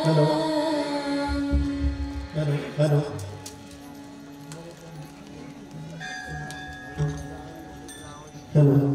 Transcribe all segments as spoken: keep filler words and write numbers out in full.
Hello hello hello hello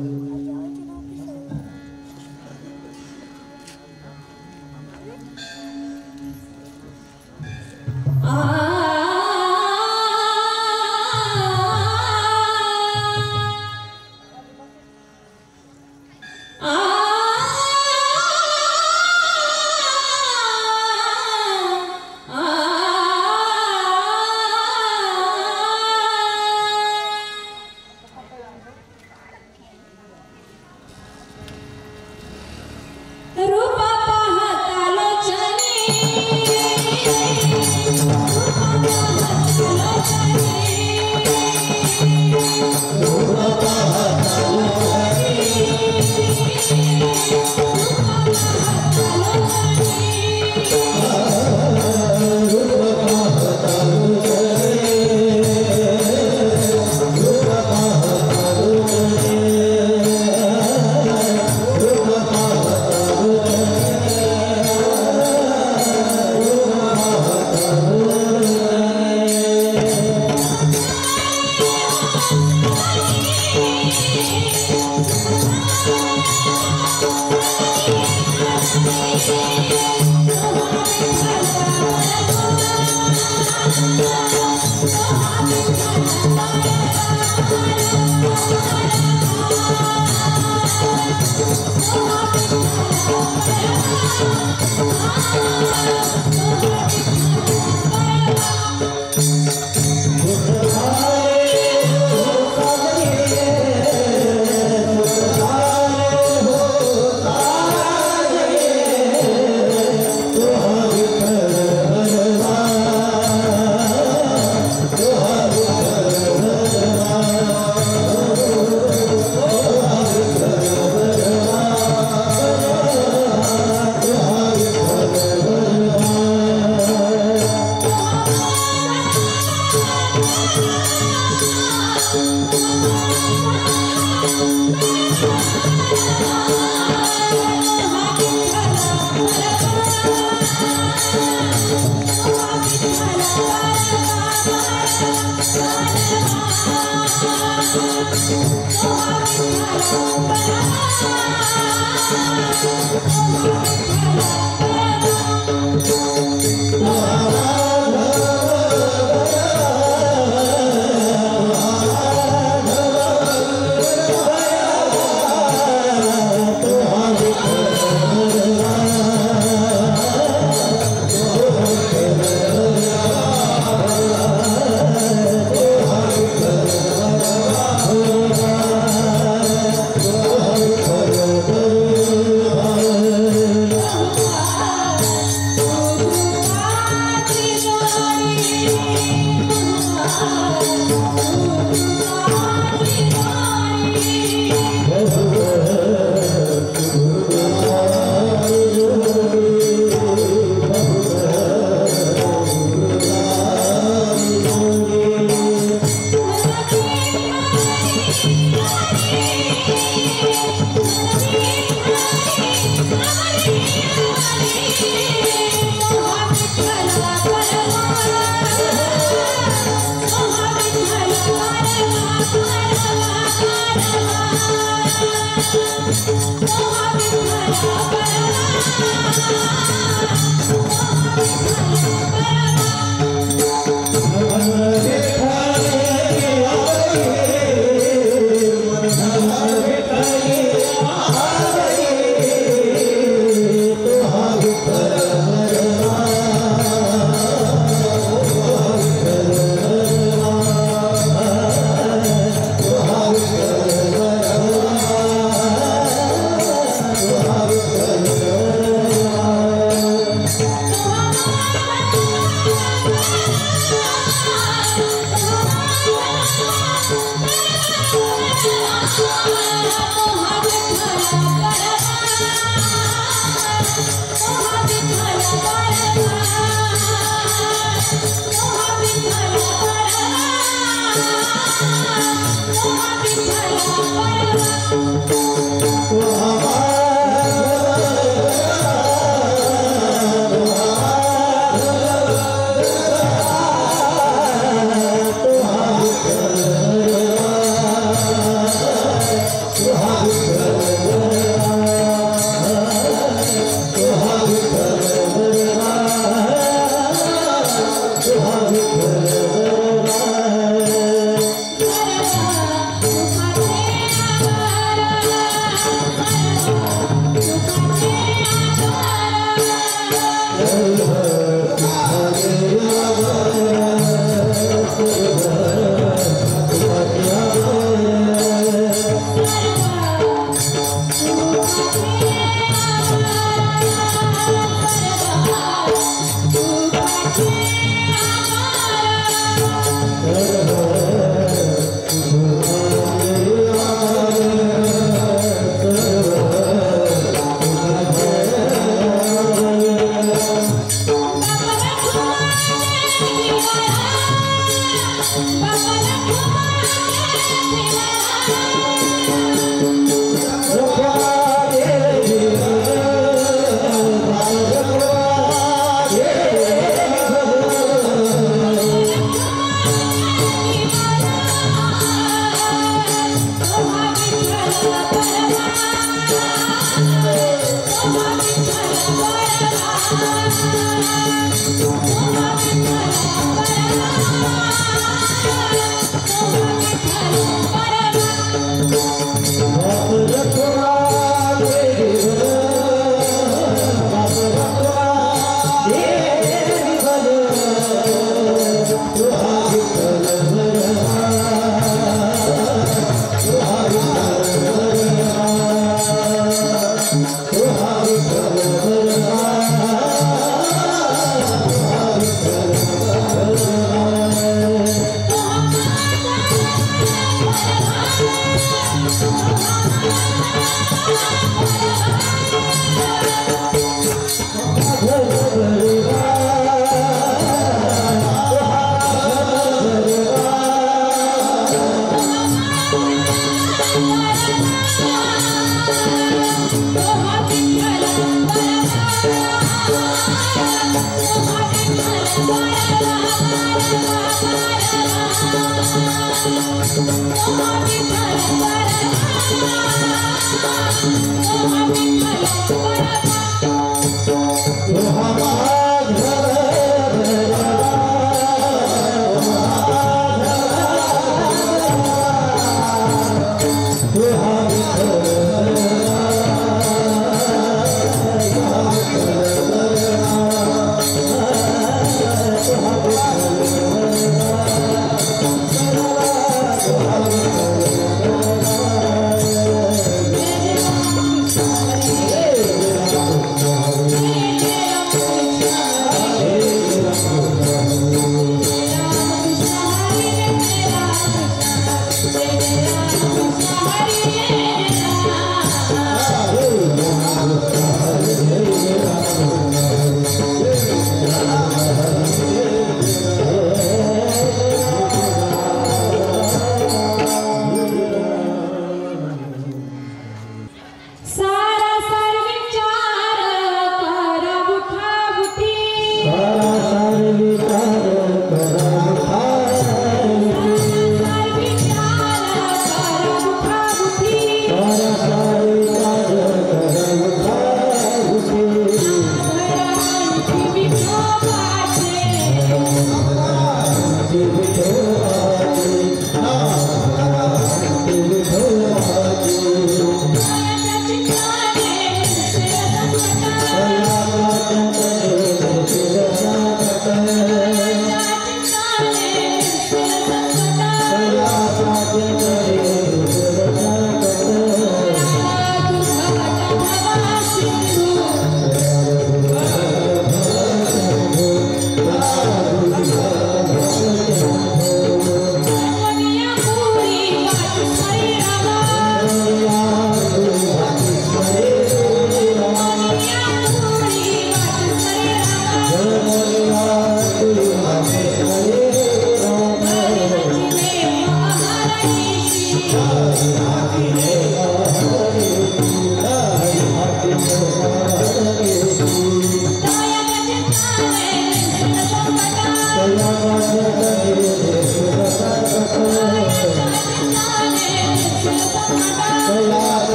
Oh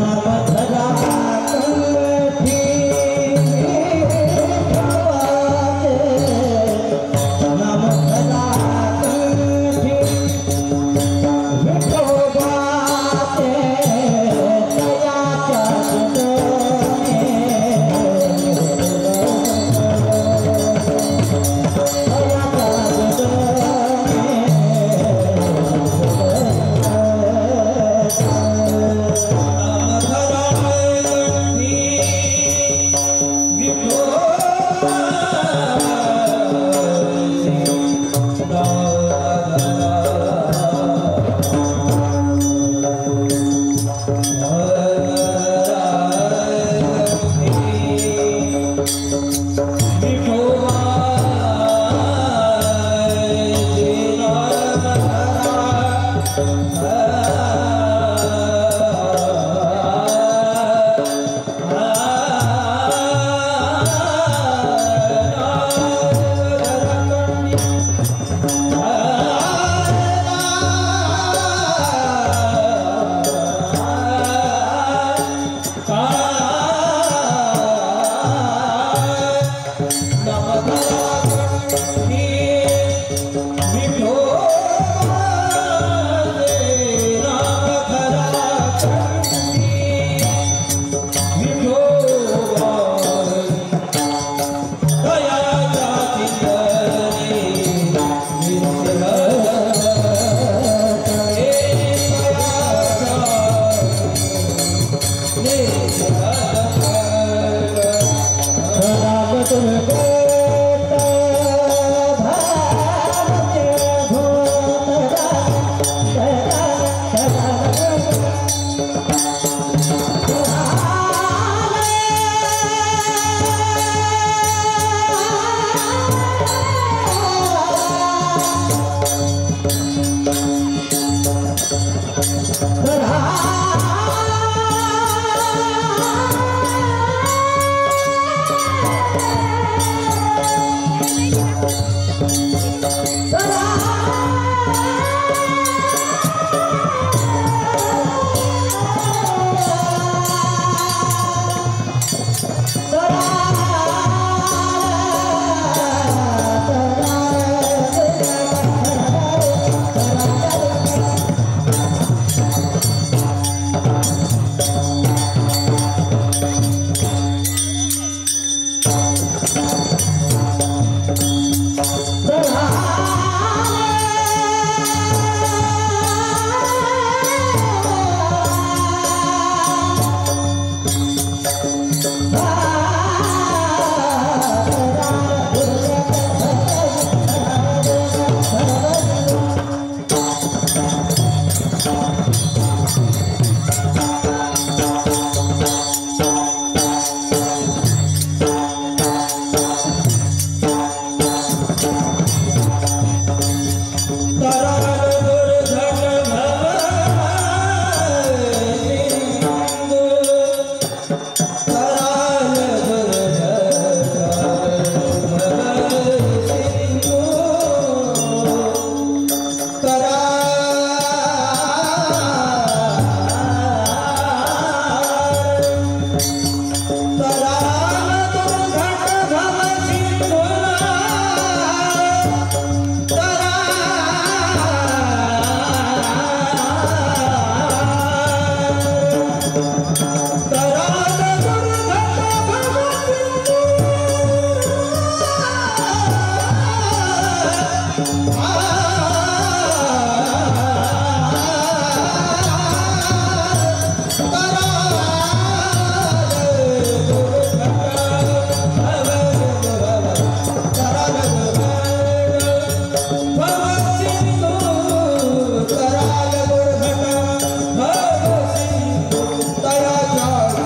दया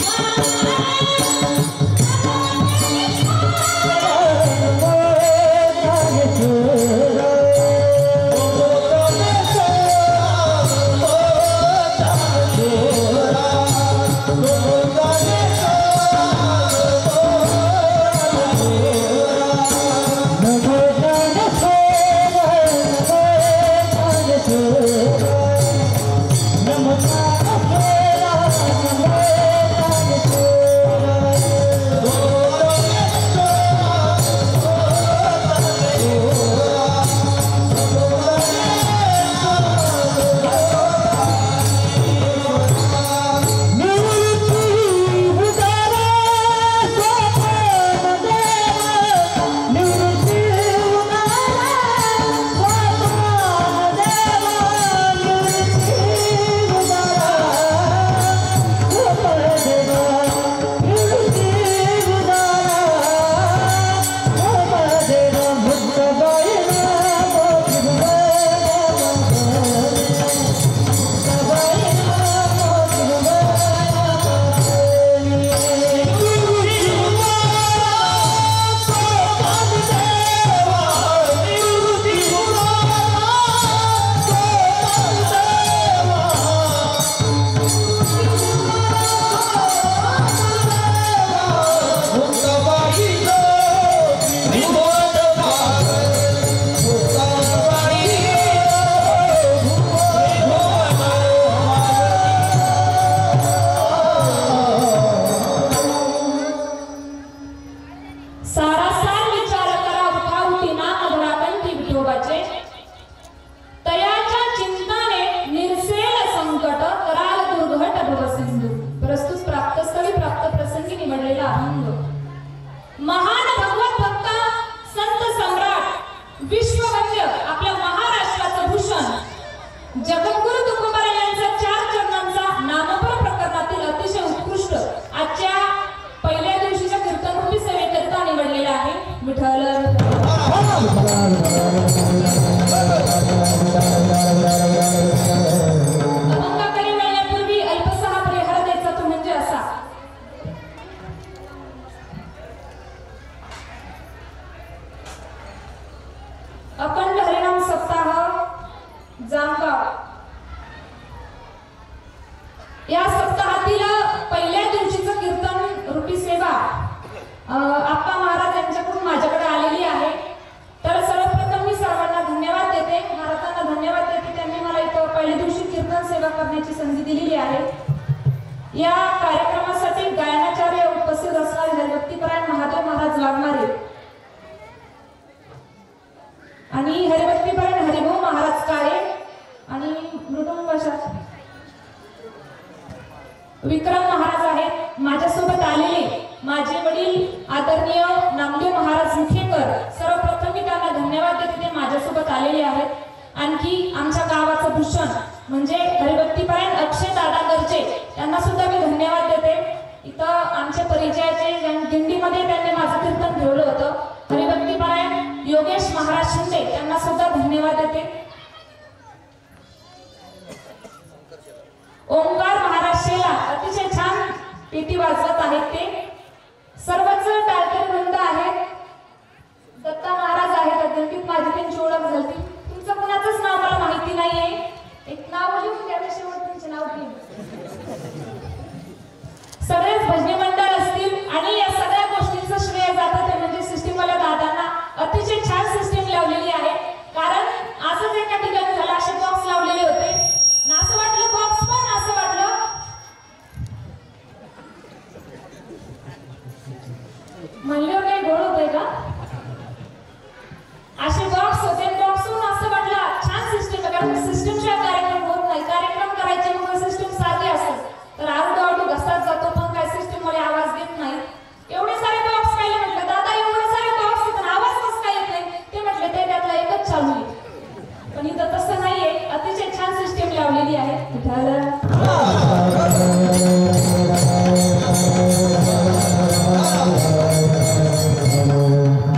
Oh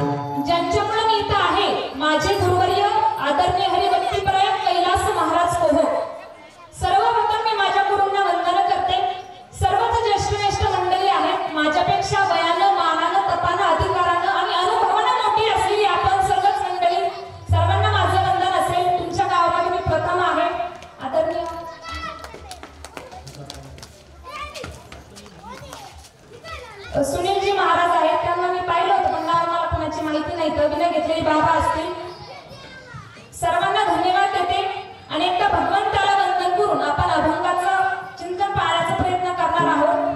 Sunil ji महाराज आहेत, त्यांना मी पाहिलं होतं पण नाव मला कोणाची माहिती नाही. तर विनय घेतलेली बाबा असतील. सर्वांना धन्यवाद देते आणि एकदा भगवंताला वंदन करून आपण अभंगाचं चिंतन पाहण्याचा प्रयत्न करणार आहोत.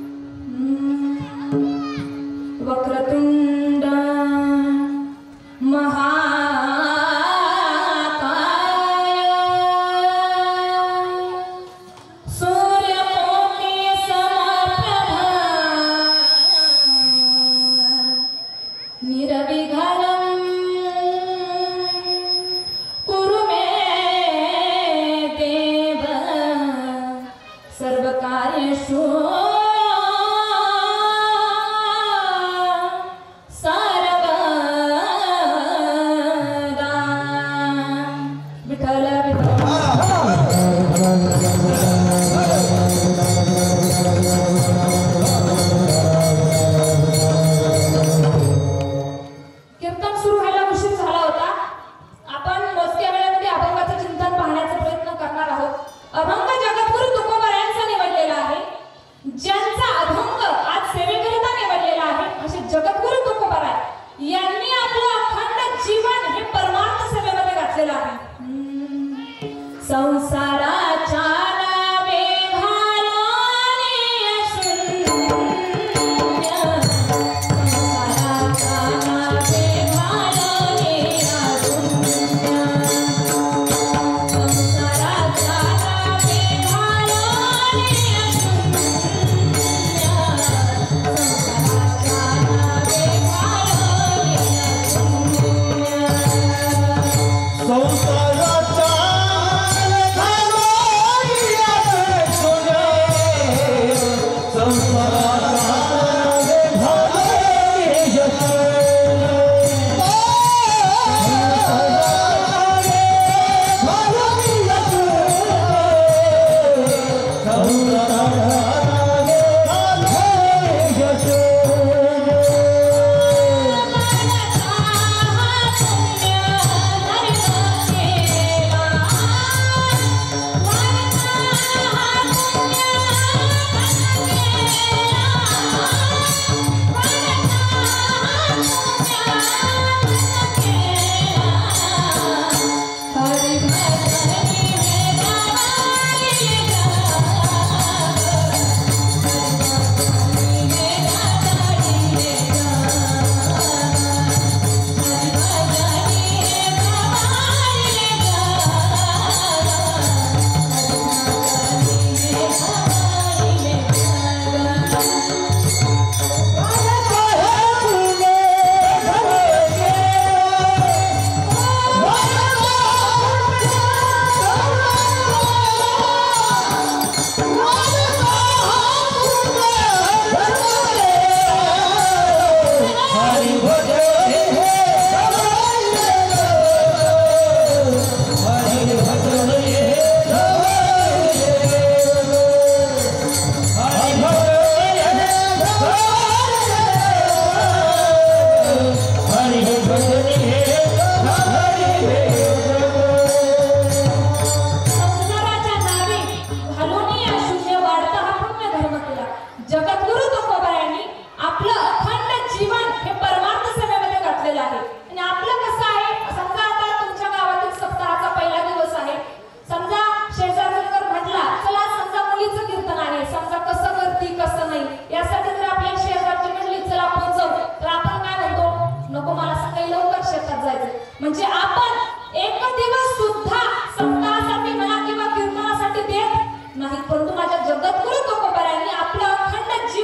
वक्रतुंड महाकाय सूर्यकोटि समप्रभा निरविघ्नं कुरु मे देव सर्वकार्येषु संसाराच्या नावे घालोनी अशून्य, संसाराच्या नावे घालोनी अशून्य, संसाराच्या नावे घालोनी अशून्य, संसाराच्या नावे घालोनी अशून्य. म्हणजे आपण एक दिवस सुद्धा सप्ताहासाठी म्हणा किंवा कीर्तनासाठी देत नाही, परंतु माझ्या जगद्गुरु तुकोबारायांनी आपलं अखंड जीवन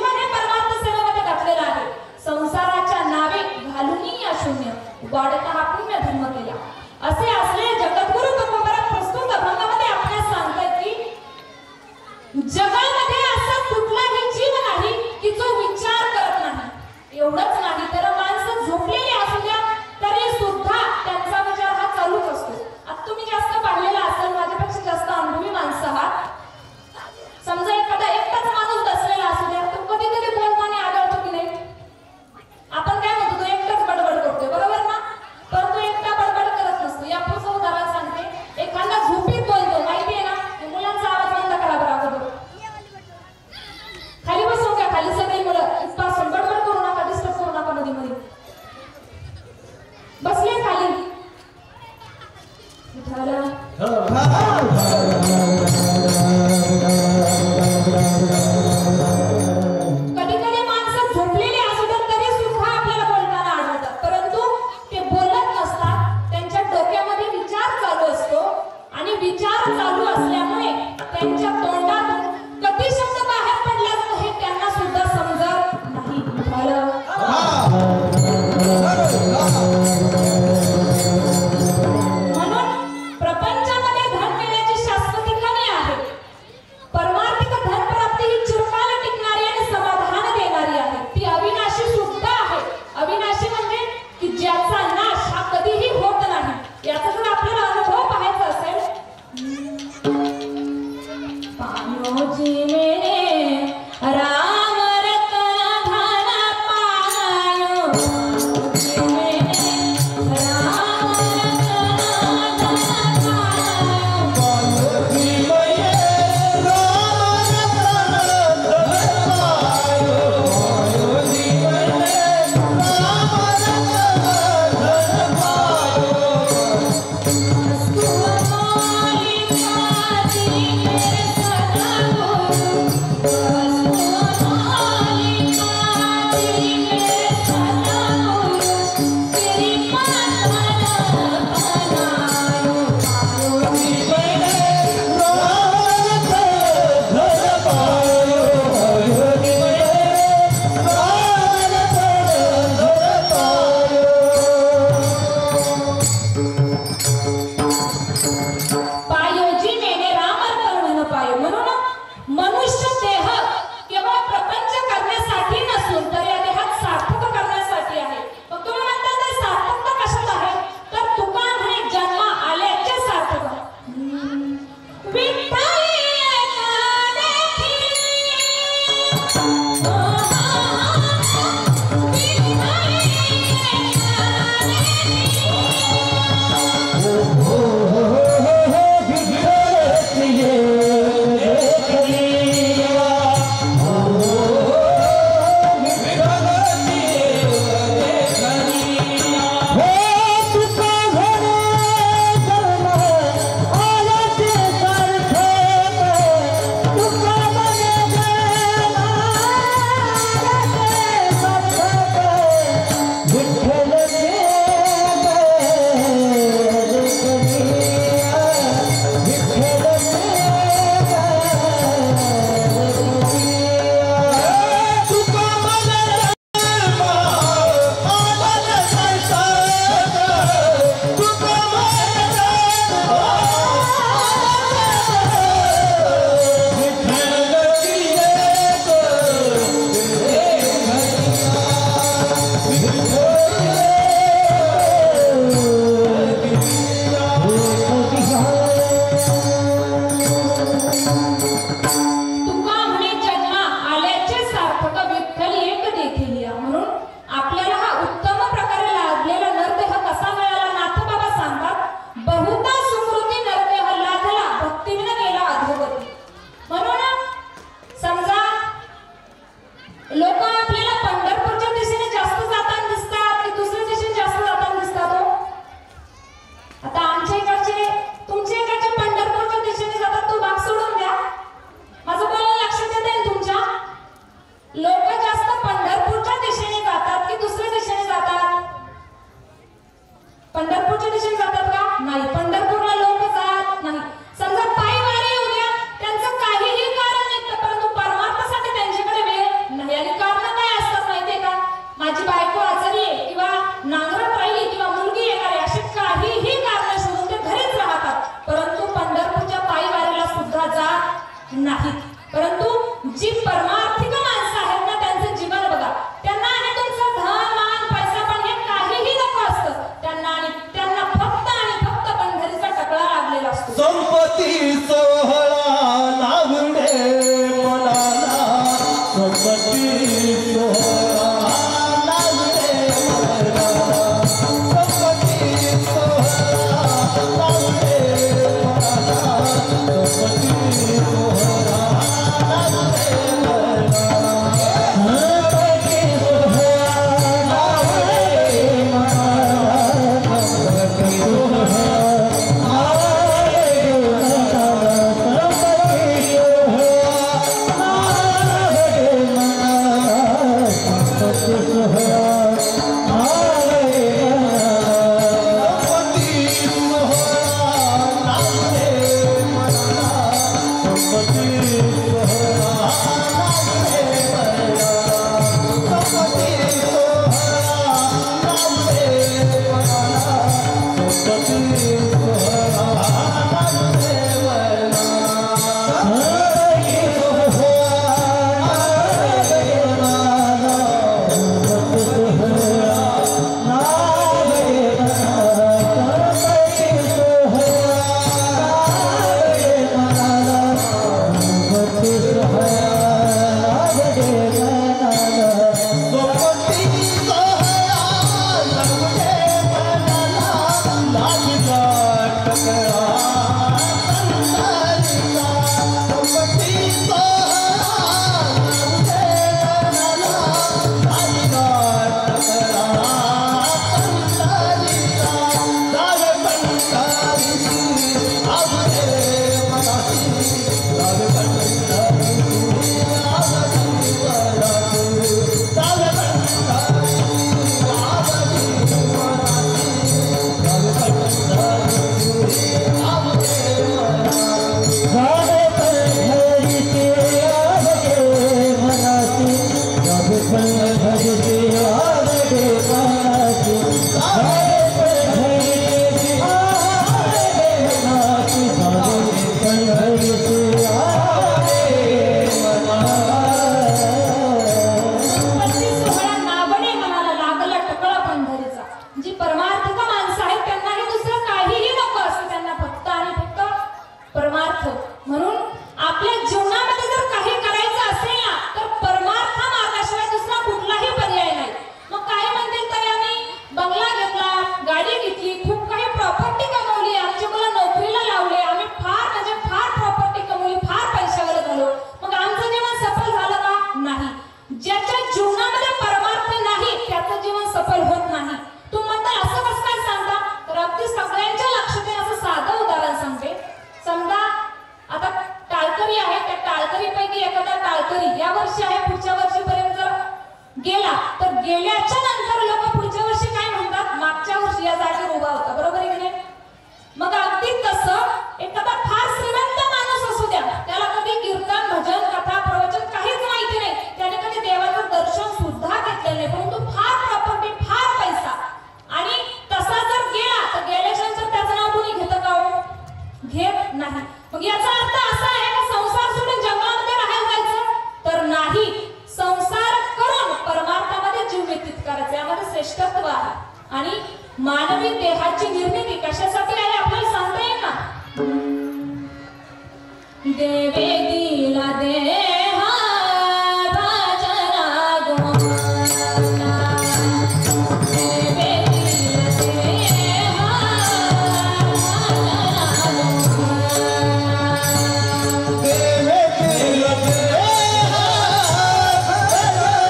लोक आपल्याला पंढरपूरच्या दिशेने जास्त जाताना दिसतात की दुसऱ्या दिशेने जास्त जाताना दिसतात हो? आता आमच्या इकडचे तुमच्या इकडचे पंढरपूरच्या दिशेने जातात तो भाग सोडून द्या. माझं बोलणं लक्षात येत आहे तुमच्या? लोक जास्त पंढरपूरच्या दिशेने जातात की दुसऱ्या दिशेने जातात? पंढरपूरच्या दिशेने जातात का? नाही, पंढरपूरला लोक जात नाही. समजा पायी वारी येऊ द्या, त्यांचं काहीही कारण नाही, परंतु परमार्थासाठी त्यांच्याकडे वेळ नाही. आणि कारण काय असतात माहितीये का? माझी बायको आजारी आहे किंवा नांगरट राहिली किंवा मुलगी येणार आहे, अशी काहीही कारण शोधून ते घरीच राहतात, परंतु पंढरपूरच्या पायी वारीला सुद्धा जात नाहीत. परंतु जी परमार्थिक माणसं आहेत ना, त्यांचं जीवन बघा, त्यांना आणि तुमचं धन मान पैसा पण हे काहीही नको असतं. त्यांना आणि त्यांना फक्त आणि फक्त पंढरीचा टकला लागलेला असतो. संपत्ती सोहळा लावणे मनाला, संपत्ती सोहळा लावणे मनाला, संपत्ती सोहळा लावणे मनाला, संपत्ती सोहळा लावणे मनाला, संपत्ती सोहळा लावणे मनाला, संपत्ती सोहळा मानवी देहाची निर्मिती कशासाठी आहे आपल्याला सांगता येईल ना? देवे दिला देहा भजना गोमाता, देवे दिला देहा भजना गोमाता, देवे दिला देहा भजना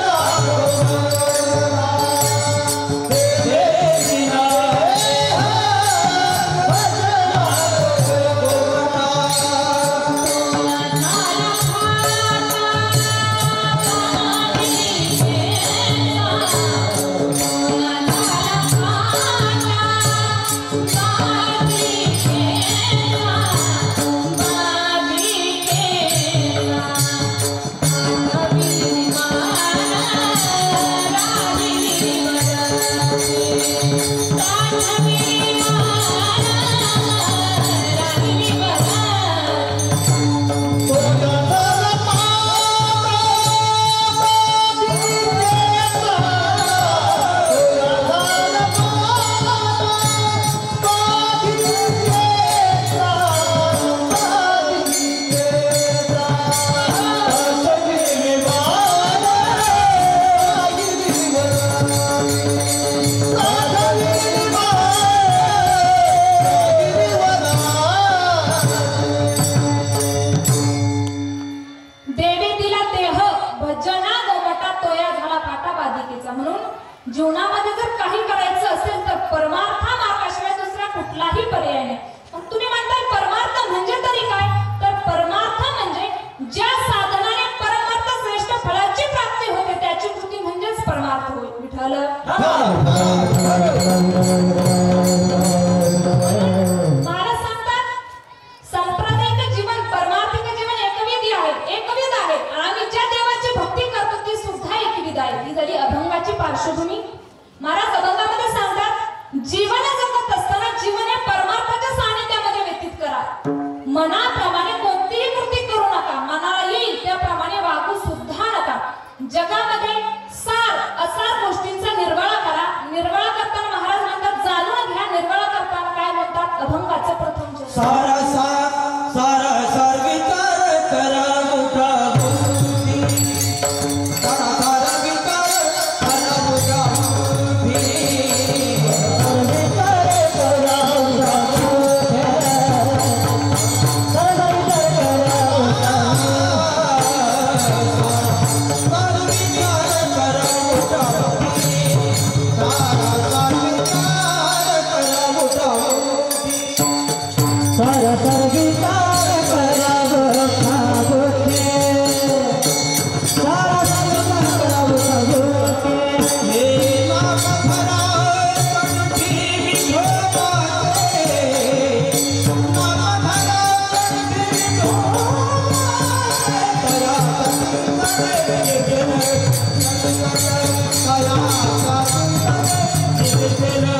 जीवनामध्ये जर काही करायचं असेल तर परमार्थामार्गाशिवाय दुसरा कुठलाही पर्याय नाही. मग तुम्ही म्हणताय परमार्थ म्हणजे तरी काय? तर परमार्थ म्हणजे ज्या साधनाने परमार्थ श्रेष्ठ फळाची प्राप्ती होते त्याची कृती म्हणजेच परमार्थ होय. विठ्ठल महाराज सांगतात सांप्रदायिक जीवन परमार्थिक जीवन एकविध आहे एकविध आहे आणि ज्या देवाची भक्ती करतो ती सुद्धा एकविध आहे. ही झाली अभंगाची पार्श्वभूमी. महाराज अभंगामध्ये सांगतात जीवन जगत असताना जीवन हे परमार्थाच्या सानिध्यामध्ये व्यतीत करा. मनाप्रमाणे कोणतीही कृती करू नका. मनाला येईल त्याप्रमाणे वागू सुद्धा नका. जगामध्ये सार असार गोष्टींचा निर्वाळा करा. निर्वाळा करताना महाराज म्हणतात जाणून घ्या. निर्वाळा करताना काय म्हणतात? अभंगाचं प्रथम चरण. सारा सार सारा सार विचार करा मोठा बुद्धी. सारा सारा विचार करा मोठा बुद्धी. विचार करा मोठा बुद्धी. सारा विचार करा मोठा सारा विचार करा मोठा बुद्धी. सारा सार विचार करा मोठा बुद्धी. सारा सार विचार करा मोठा बुद्धी. सारा सार विचार करा मोठा बुद्धी. हे नाम भरा कंठी विठोबाचे. नाम भरा कंठी विठोबाचे. करा संतरे गेले. करा संतरे गेले.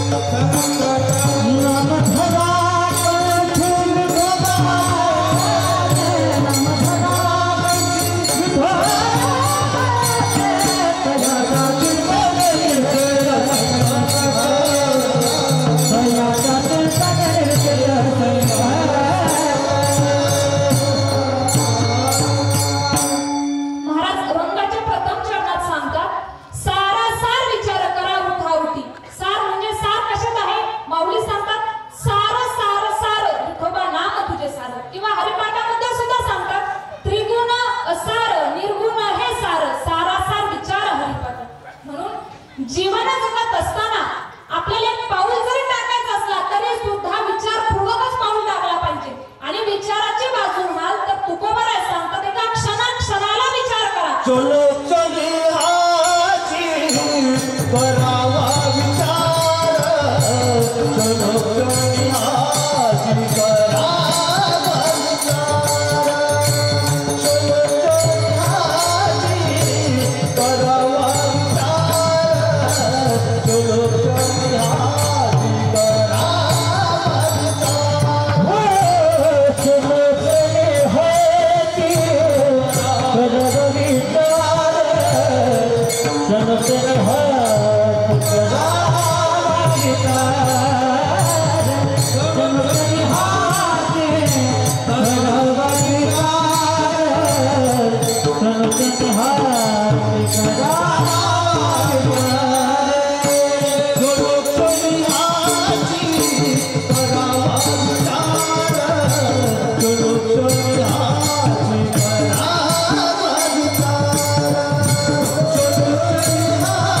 नाम भरा महाराज अभंगाच्या प्रथम चरणात सांगतात सारा सार विचार करा उठावटी. सार म्हणजे सार कशात आहे? माऊली सांगतात सार सार सार विठोबा नाम तुझे सार. किंवा हरिपाठामध्ये सुद्धा सांगतात त्रिगुण असार निर्गुण हे सार. सारा सार विचार हरिपाठ. म्हणून जीवन जगत असताना आपल्याला एक पाऊल जरी टाकायचं असला तरी सुद्धा विचारपूर्वकच पाऊल टाकला पाहिजे. आणि विचाराची बाजू म्हणाल तर तुकोबराय सांगतात एका क्षणा क्षणाला विचार करा. चलो चली हाजी करावा विचार. चलो चली हाजी करावा विचार. चलो चली हाजी करावा विचार. चलो चली हाजी करावा विचार. चलो चली हाजी करावा विचार. चलो चली हाजी करावा विचार. चलो चली हाजी करावा विचार. चलो चली हाजी करावा विचार. चलो चली हाजी करावा विचार. चलो चली हाजी करावा विचार. चलो चली हाजी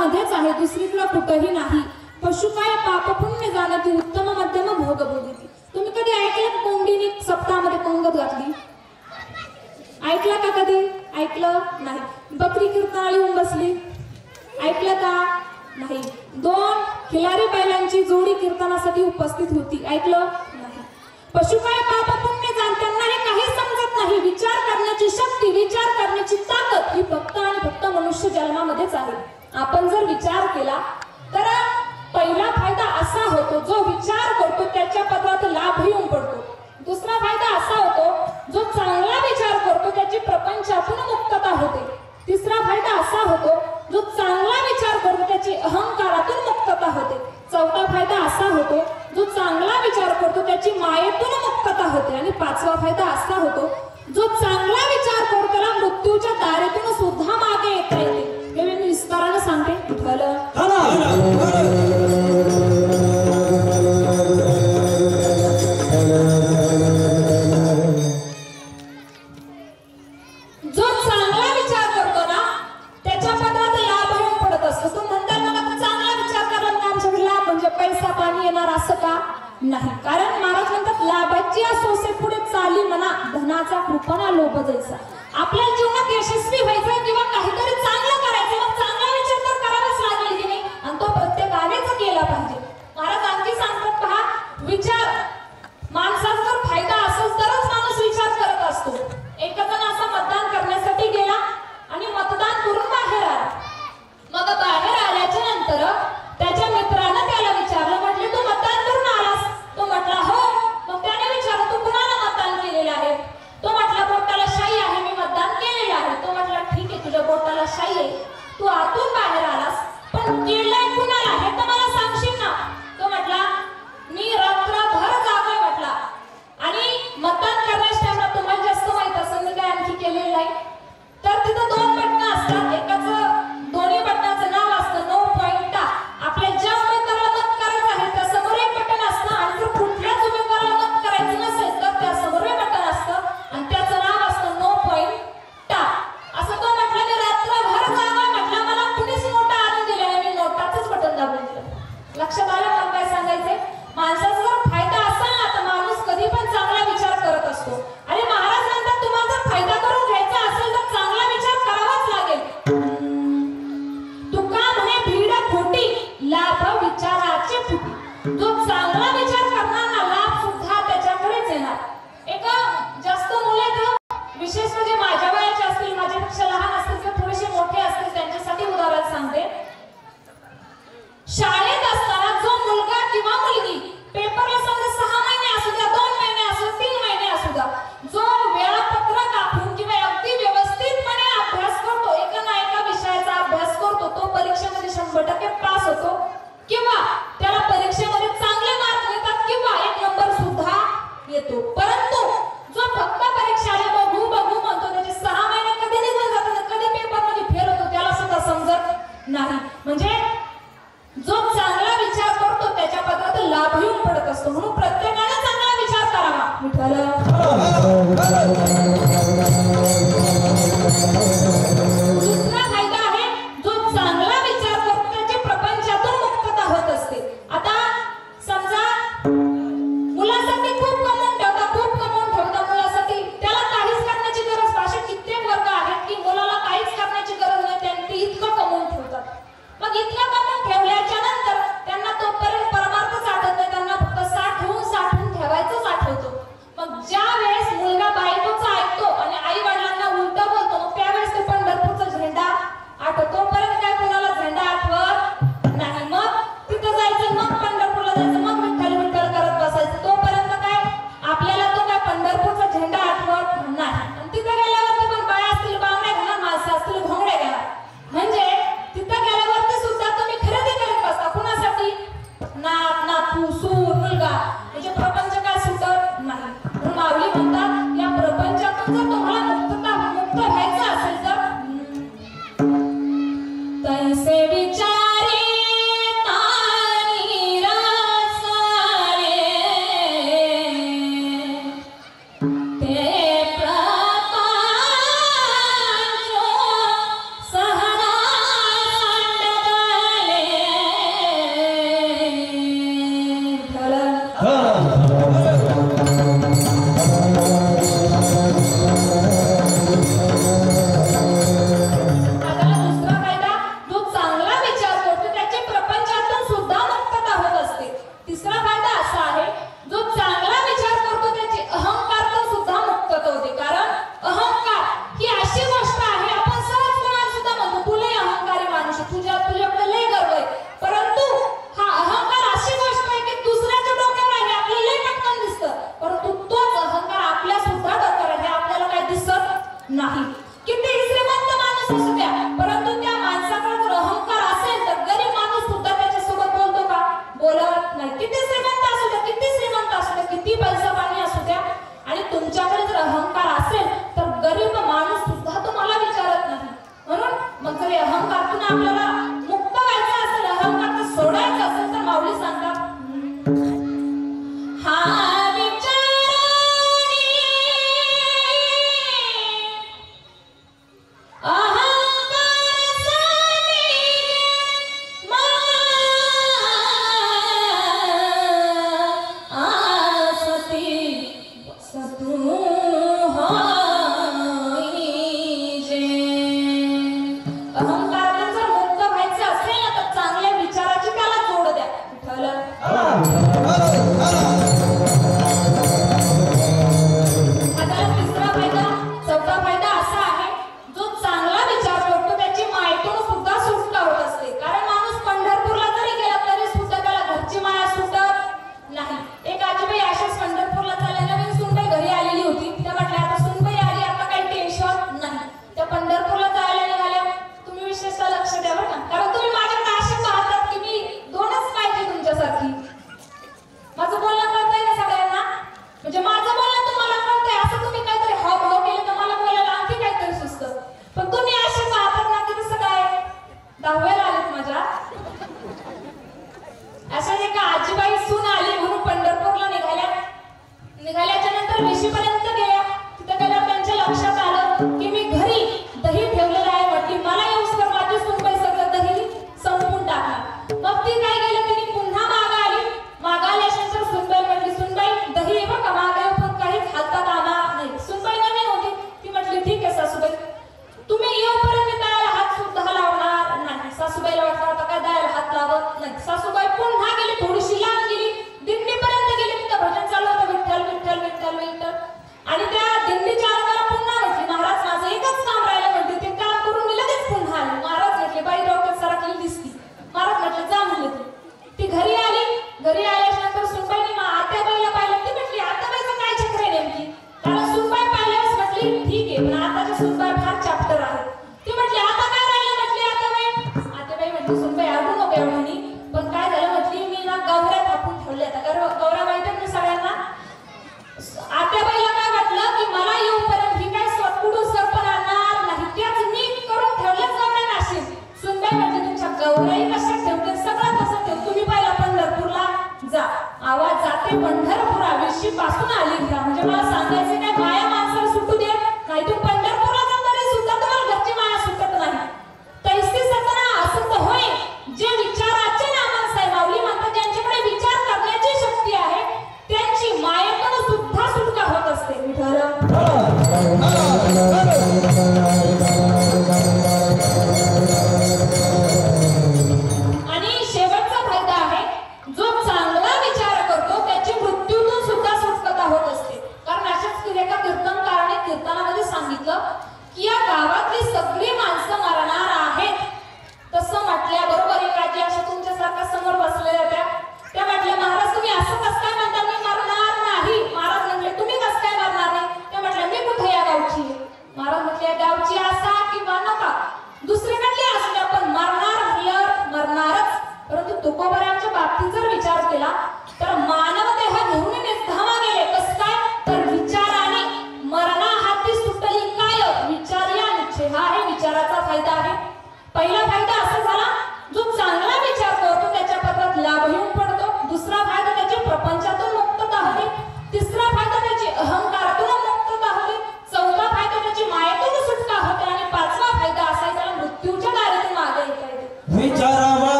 जन्मामध्येच आहे, दुसरीकडे कुठेही नाही. पशु काय पाप पुण्य जाणती, उत्तम मध्यम भोग भोगती. तुम्ही कधी ऐकलं कोंबडीने सप्ताहामध्ये पंगत घातली? ऐकलं का कधी? ऐकलं नाही. बकरी कीर्तनाला येऊन बसली, ऐकलं का? नाही. दोन खिलारी बैलांची जोडी कीर्तनासाठी उपस्थित होती, ऐकलं नाही. पशु काय पाप पुण्य जाणत्यांना हे काही समजत नाही. विचार करण्याची शक्ती, विचार करण्याची ताकद ही फक्त आणि फक्त मनुष्य जन्मामध्येच आहे. आपण जर विचार केला तर पहिला फायदा असा होतो, जो विचार करतो त्याच्या पदरात लाभ येऊन पडतो. दुसरा फायदा असा होतो, जो चांगला विचार करतो त्याची प्रपंचातून मुक्तता होते. तिसरा फायदा असा होतो, जो चांगला विचार करतो त्याची अहंकारातून मुक्तता होते. चौथा फायदा असा होतो, जो चांगला विचार करतो त्याची मायेतून मुक्तता होते. आणि पाचवा फायदा असा होतो, जो चांगला विचार करतो त्याला मृत्यूच्या दारेतून सुद्धा मागे येता येते. हे मी विस्ताराने सांगते. विठ्ठल जो चांगला विचार करतो ना त्याच्या पदरात लाभ येऊन पडत असतो. तो म्हणतात मला चांगला विचार करायला का आमच्याकडे लाभ म्हणजे पैसा पाणी येणार असं का? नाही. कारण महाराज म्हणतात लाभाची सोसे पुढे चाली म्हणा, धनाचा कृपणा लोभ जैसा. आपल्या जीवनात यशस्वी व्हायचं किंवा काहीतरी चांगलं करायचं, मग चांगला विचार तर करावाच लागेल की नाही, आणि तो प्रत्येकानेच केला पाहिजे. महाराज आणखी सांगतात पहा, विचार माणसाचा जर फायदा असेल तरच माणूस विचार करत असतो. एक जण असा मतदान करण्यासाठी गेला आणि मतदान करून बाहेर आला. मग बाहेर आल्याच्या नंतर त्याच्या मित्रानं त्याला विचारलं, म्हटले तू मतदान करून आलास? तो म्हटला हो. मग त्याने विचारलं तू कुणाला मतदान केलेलं आहे? तो म्हटला बोटाला शाई आहे, मी मतदान केलेलं आहे. तो म्हटला ठीक आहे, तुझ्या बोटाला शाई आहे, तू आतून बाहेर आलास, पण केलंय कुणाला हे तर मला सांगशील ना? तो म्हटला मी रात्रभर जागोय म्हटला, आणि मतदान करण्याच्या टाइमला तुम्हाला जास्त माहित असेल मी काय आणखी केलेलं आहे. तर तिथं दोन बटणं असतात, एकाचं दोन्ही बटनाचं नाव असतं नो पॉइंट. आपल्या ज्या उमेदवाराला मत करायचं आहे त्या समोर एक बटन असतं, आणि जर कुठल्याच उमेदवाराला मत करायचं नसेल तर त्या समोर एक बटन असतं आणि त्याचं नाव असतं नो पॉइंट. असं तो म्हटलं मी रात्रभर जागा म्हटलं, मला कुणीच नोटा आणून दिल्या नाही, मी नोटाचंच बटन दाबून दिलं. लक्षात आलं मला काय सांगायचंय? माणसाचा जर फायदा असेल ना तर माणूस कधी पण चांगला विचार करत असतो. आणि महाराज म्हणतात तुम्हाला जर फायदा करून घ्यायचा असेल तर चांगला विचार करावाच लागेल. तुका म्हणे भीड खोटी, लाभ विचाराचे फुटी. जो चांगला विचार करणार ना लाभ सुद्धा त्याच्याकडेच येणार. एक जास्त मुले तर विशेष म्हणजे माझ्या वयाचे असतील, माझ्यापेक्षा लहान असतील किंवा थोडेसे मोठे असतील त्यांच्यासाठी उदाहरण सांगते. शाळेत असताना जो मुलगा किंवा मुलगी पेपरला समजा सहा महिने असू द्या, दोन महिने असू द्या, तीन महिने असू द्या, जो वेळापत्रक आखून किंवा अगदी व्यवस्थितपणे अभ्यास करतो, एका ना एका विषयाचा अभ्यास करतो, तो परीक्षेमध्ये शंभर टक्के पास होतो किंवा त्याला परीक्षेमध्ये चांगले मार्क मिळतात किंवा एक नंबर सुद्धा येतो. परंतु जो फक्त परीक्षाला बघू बघू म्हणतो त्याचे सहा महिने कधी निघून जातात, कधी पेपरमध्ये फेल होतो त्याला सुद्धा समजत नाही. म्हणजे जो चांगला विचार करतो त्याच्या पदरात लाभ येऊन पडत असतो. म्हणून प्रत्येकाने चांगला विचार करावा. विठ्ठल दुसरा फायदा आहे, जो चांगला विचार करतो त्याची प्रपंचातून मुक्तता होत असते. आता समजा मुलासाठी खूप कमवून ठेवता, खूप कमवून ठेवता मुलासाठी, त्याला काहीच करण्याची गरज, भाषेत कित्येक वर्ग आहेत की मुलाला काहीच करण्याची गरज नाही, त्यांनी इतकं कमवून ठेवतात. मग इतकं कमवून ठेवल्याच्या नंतर त्यांना तोपर्यंत परमार्थच आठवत नाही, त्यांना फक्त साठवून साठवून ठेवायचंच आठवतो. मग ज्या वेळेस मुलगा बायकोचा ऐकतो आणि आई वडिलांना उलट बोलतो, मग त्यावेळेस ते पंढरपूरचा झेंडा आठवतो. तोपर्यंत काय कोणाला झेंडा आठवत नाही. मग तिथं जायचं, मग पंढरपूरला जायचं, मग विठ्ठल विठ्ठल करत बसायचं. तोपर्यंत काय आपल्याला तो काय पंढरपूरचा झेंडा आठवत नाही. आणि तिथं गेल्यावरती पण बाया असतील बांगड्या घालणार, माणसं असतील घोंगड्या घालणार. म्हणजे तिथं गेल्यावरती सुद्धा तुम्ही खरेदी करत बसता. कुणासाठी? नात, नातू, सूर, मुलगा, म्हणजे प्रपंच काय सुटत नाही. म्हणून माऊली म्हणतात या प्रपंचातून जर तुम्हाला मुक्तता मुक्त व्हायचं असेल तर तैसे विचारे तारी रसाळे ते प्रपंच सहना आपल्याला मुक्त व्हायचं असेल, अहंकार सोडायचं असेल तर माऊली सांगतात हा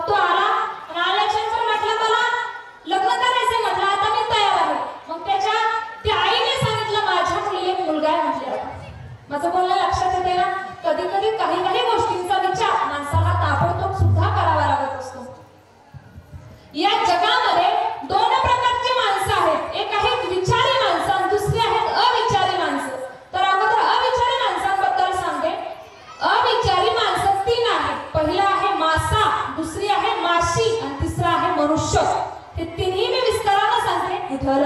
मग तो आला आणि आल्याच्यानंतर म्हटलं मला लग्न करायचंय, म्हटलं आता मी तयार आहे. मग त्याच्या त्या आईने सांगितलं माझ्या मुलीला एक मुलगा आहे म्हटलं. माझं बोलणं लक्षात येते ना. कधी कधी काही काही गोष्टींचा विचार माणसाला ताबडतोब सुद्धा करावा लागत असतो. या जगामध्ये दोन प्रकारची माणसं आहेत. एक आहेत विचारी माणसं आणि दुसरी आहेत अविचारी माणसं. तर अगोदर अविचारी माणसांबद्दल सांगते. अविचारी माणसं तीन आहेत. पहिला आहे मासा, दुसरी आहे माशी आणि तिसरा आहे मनुष्य. हे तिन्ही मी विस्ताराने सांगते.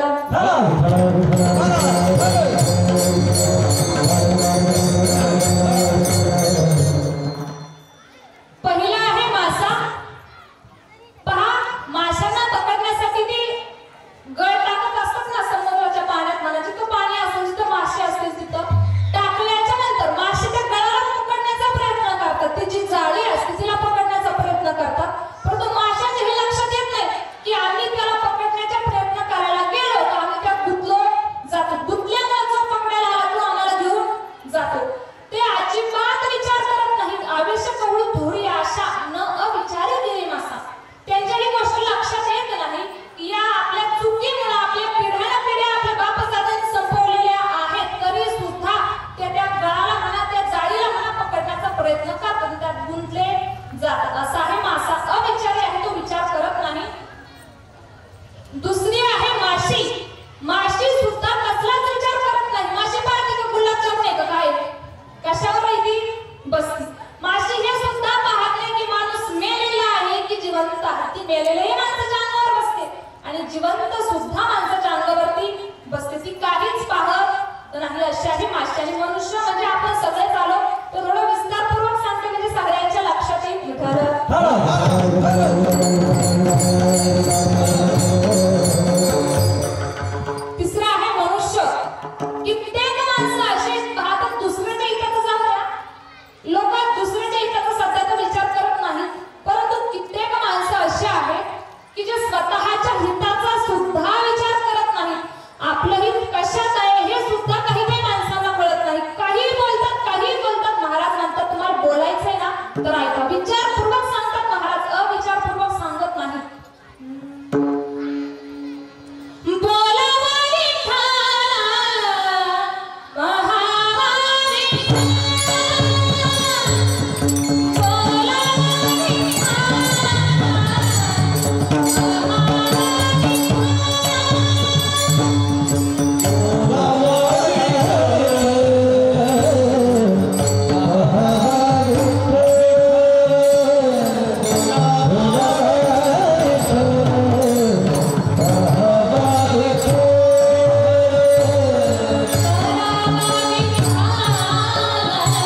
पहिला आहे मासा. पहा, माशांना पकडण्यासाठी ती गळ टाकत असतात ना समुद्राच्या पाण्यात म्हणा, जिथं पाणी असेल जिथं मासे असतील तिथं टाकल्याच्या नंतर माशाच्या गळाला पकडण्याचा प्रयत्न करतात. ती जी जाळी असते तिला पकडण्याचा प्रयत्न करतात. परंतु माशाचे हे लक्षात येत नाही की आम्ही त्याला पकडण्याचा प्रयत्न करायला गेलो तर आम्ही त्या गुंतलो जातो. गुंतल्यामुळे जो पकडायला आला तो आम्हाला घेऊन जातो. ते अजिबात विचार करत नाहीत. आयुष्य कवळी थोडी आशा न अविचारी गेली मासा. त्यांच्या ही गोष्ट लक्षात येत नाही की या आपल्या चुकीमुळे आपल्या पिढ्याना पिढ्या आपल्या बापदादांनी संपवलेल्या आहेत, तरी सुद्धा त्या त्या गळाला म्हणा त्या जाळीला म्हणा पकडण्याचा प्रयत्न करतात, त्यात गुंतले जातात. असा आहे मासा. अविचारी आहे, तो विचार करत नाही. दुसरी आहे माशी. माशी सुद्धा कसलाच विचार करत नाही. माशी पाहते का गुलाबजामुन आहे का काय कशावर आहे ती बसती. माशी हे सुद्धा पाहत नाही की माणूस मेलेला आहे की जिवंत आहे. ती मेलेल्याही माणसाच्या अंगावर बसते आणि जिवंत सुद्धा माणसाच्या अंगावरती बसते. ती काहीच पाहत नाही. अशी आहे माशी. आणि मनुष्य म्हणजे आपण सगळेच आलो तर थोडं विस्तारपूर्वक सांगते म्हणजे सगळ्यांच्या लक्षात येईल. तिसरा आहे मनुष्य. कित्येक माणसं असे पाहतात दुसऱ्याच्या इथं जाऊन द्या. लोक दुसऱ्याच्या इथं सध्या तर विचार करत नाहीत, परंतु कित्येक माणसं अशी आहेत की जे स्वतःच्या हिताचा सुद्धा विचार करत नाहीत. आपलं हित कशात आहे हे सुद्धा काही काही माणसांना कळत नाही. काही बोलतात काही बोलतात. महाराज म्हणतात तुम्हाला बोलायचंय ना तर ऐका. विचारपूर्वक सांगतात महाराज, अविचारपूर्वक सांगत नाहीत. Oh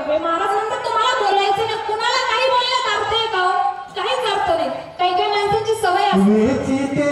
बापरे, महाराज म्हणतात तुम्हाला बोलायचं नाही. कुणाला काही बोलण्यात अर्थ आहे का हो? काहीच अर्थ नाही. काही काही माणसांची सवय असते.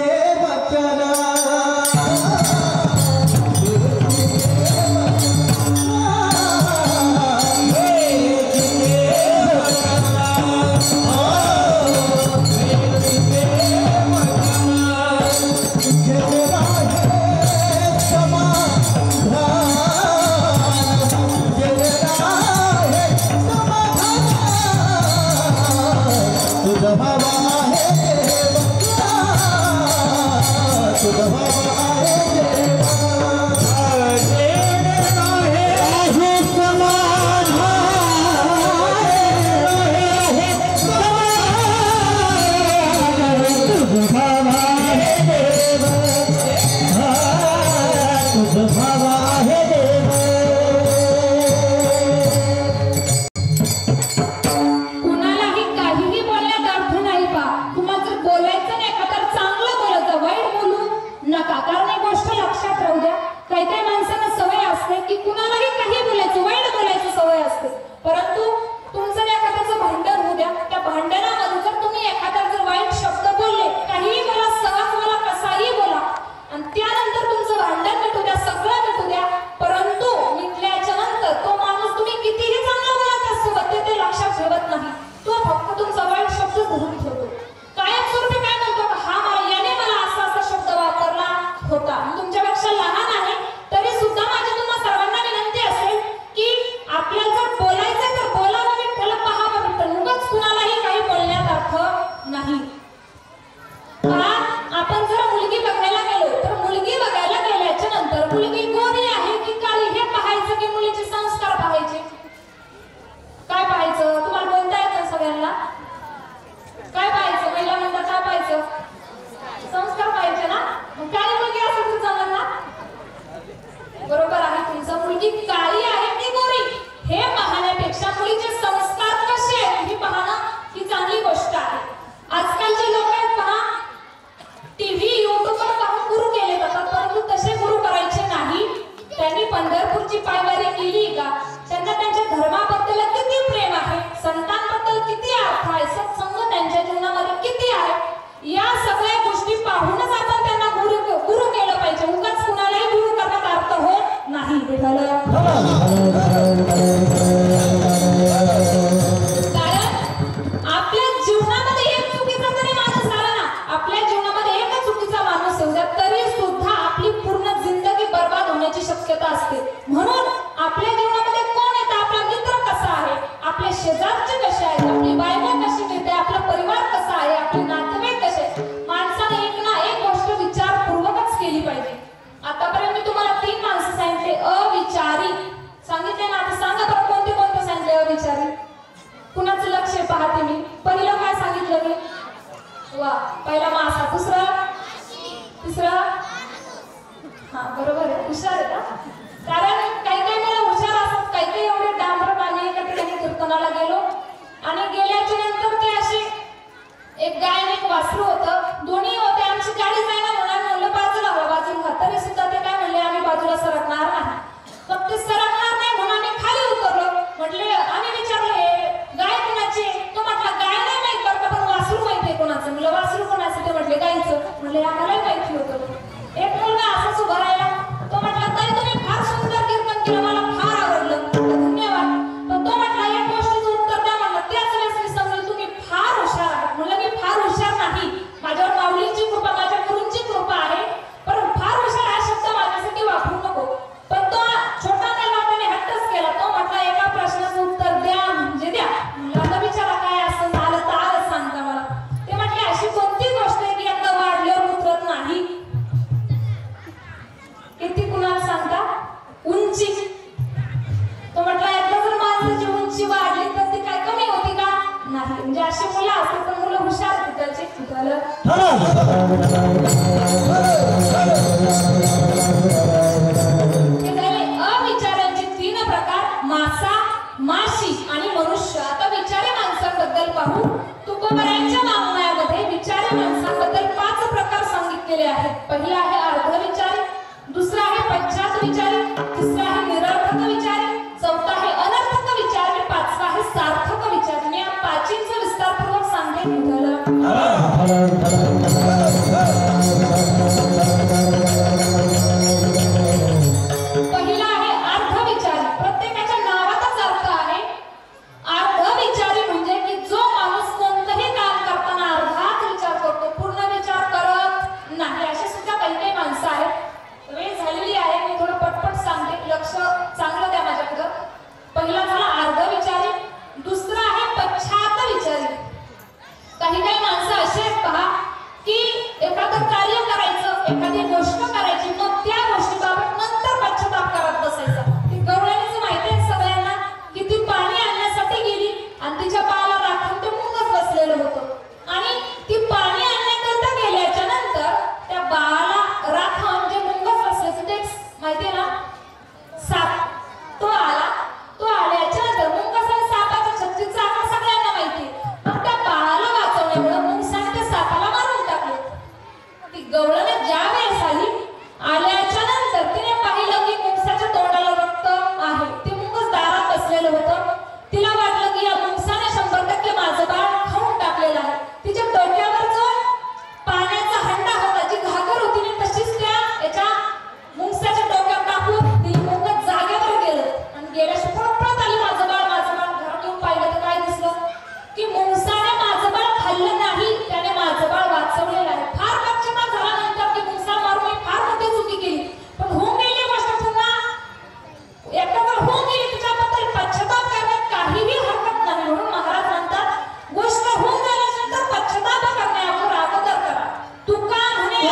अविचारांचे तीन प्रकार, मासा, माशी आणि मनुष्य. आता विचारी माणसांबद्दल पाहू. तुकोबरायांच्या वाङ्मयामध्ये विचारी माणसांबद्दल पाच प्रकार सांगितलेले आहेत. पहिला आहे अर्धविचारी, दुसरा आहे पश्चात विचारी, तिसरा आहे निरर्थक विचारी, चौथा आहे अनर्थक विचारी, पहिला आहे अर्धविचारी. प्रत्येकाच्या नावातच अर्थ आहे. अर्धविचारी म्हणजे की जो माणूस कोणतंही काम करताना अर्धाच विचार करतो, पूर्ण विचार करत नाही. अशी सुद्धा काही काही माणसं आहेत. वेळ झालेली आहे, मी थोडं पटपट सांगते, लक्ष चांगलं द्या माझ्याकडं. पहिला झाला अर्धविचारी. दुसरा आहे पश्चात विचारी. काही काही माणसं अशी आहेत पहा की एखादं कार्य करायचं, एखादी गोष्ट करायची, मग त्या गोष्टीबाबत नंतर पश्चाताप करत बसायचा. ती गवळणीचं माहिती आहे सगळ्यांना की ती पाणी आणण्यासाठी गेली आणि तिच्या बाळाला राखून ते मुंगच बसलेलं होतं आणि ती पाणी आणण्याकरता गेल्याच्या नंतर त्या बाळाला राखून जे मुंगच बसल्याचं ते माहिती आहे ना, साप तो आला. तो आल्याच्या नंतर मुंगस आणि सापाच्या छत्तीचा आकार सगळ्यांना माहिती आहे. मग त्या बाळाला वाचवण्यामुळे मुंगसाने त्या सापाला मारून टाकले. ती गवळण ज्या वेळेस आली, आल्याच्या नंतर तिने पाहिलं की मुंगसाच्या तोंडाला रक्त आहे. ते मुंगस दारात बसलेलं होतं. तिला वाटलं की या मुंगसाने शंभर टक्के माझं बाळ खाऊन टाकलेलं आहे. तिच्या डोक्यावर जो पाण्याचा हंडा होता, जी घागर होती ना, तशीच त्या याच्या मुंगसाच्या डोक्यावर टाकून ती मुंगस जागेवर गेलं आणि गेल्याशी पळत पळत आली. माझं बाळ माझं बाळ घरात येऊन पाहिलं तर काय दिसलं की मुंगसाने माझं बाळ खाल्लं नाही, त्याने माझं बाळ वाचवलेलं आहे. फार पश्चाताप झाला नंतर की मुंगसा मारून मी फार मोठी चुकी केली, पण होऊन गेली गोष्ट पुन्हा एकदा जर होऊन गेली तिच्याबद्दल पश्चाताप करण्यात काहीही हरकत नाही. म्हणून महाराज म्हणतात गोष्ट होऊन झाल्यानंतर पश्चाताप करण्याअगोदर अगोदर करा. तुका म्हणे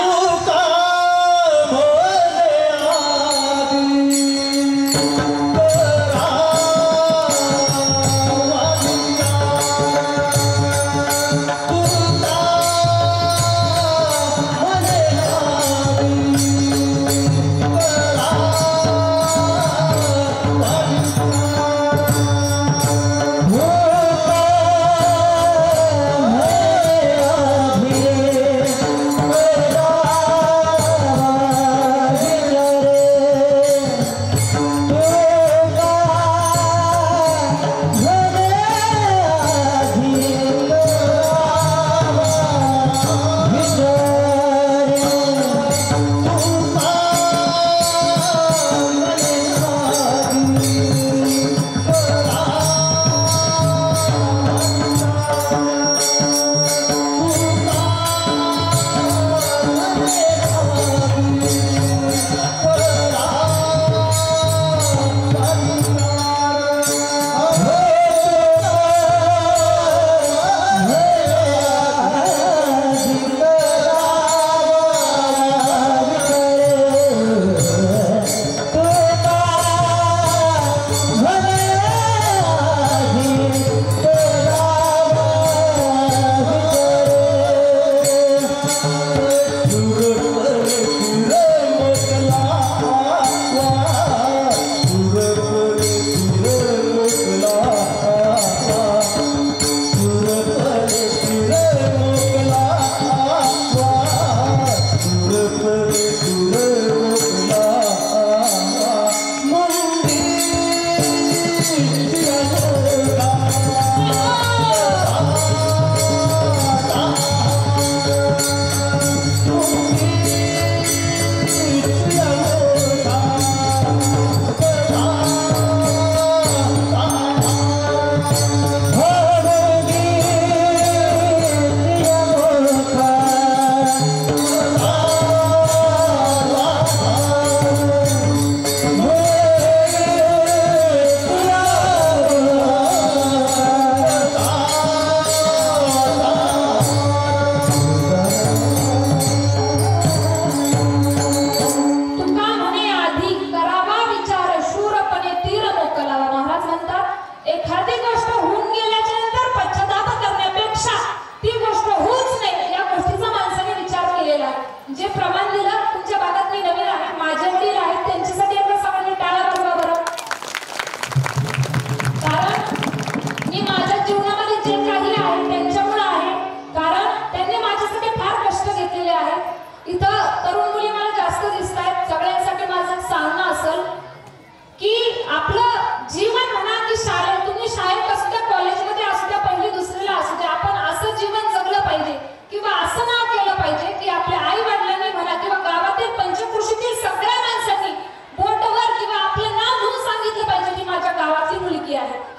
आपलं जीवन म्हणा की शाळेत तुम्ही शाळेत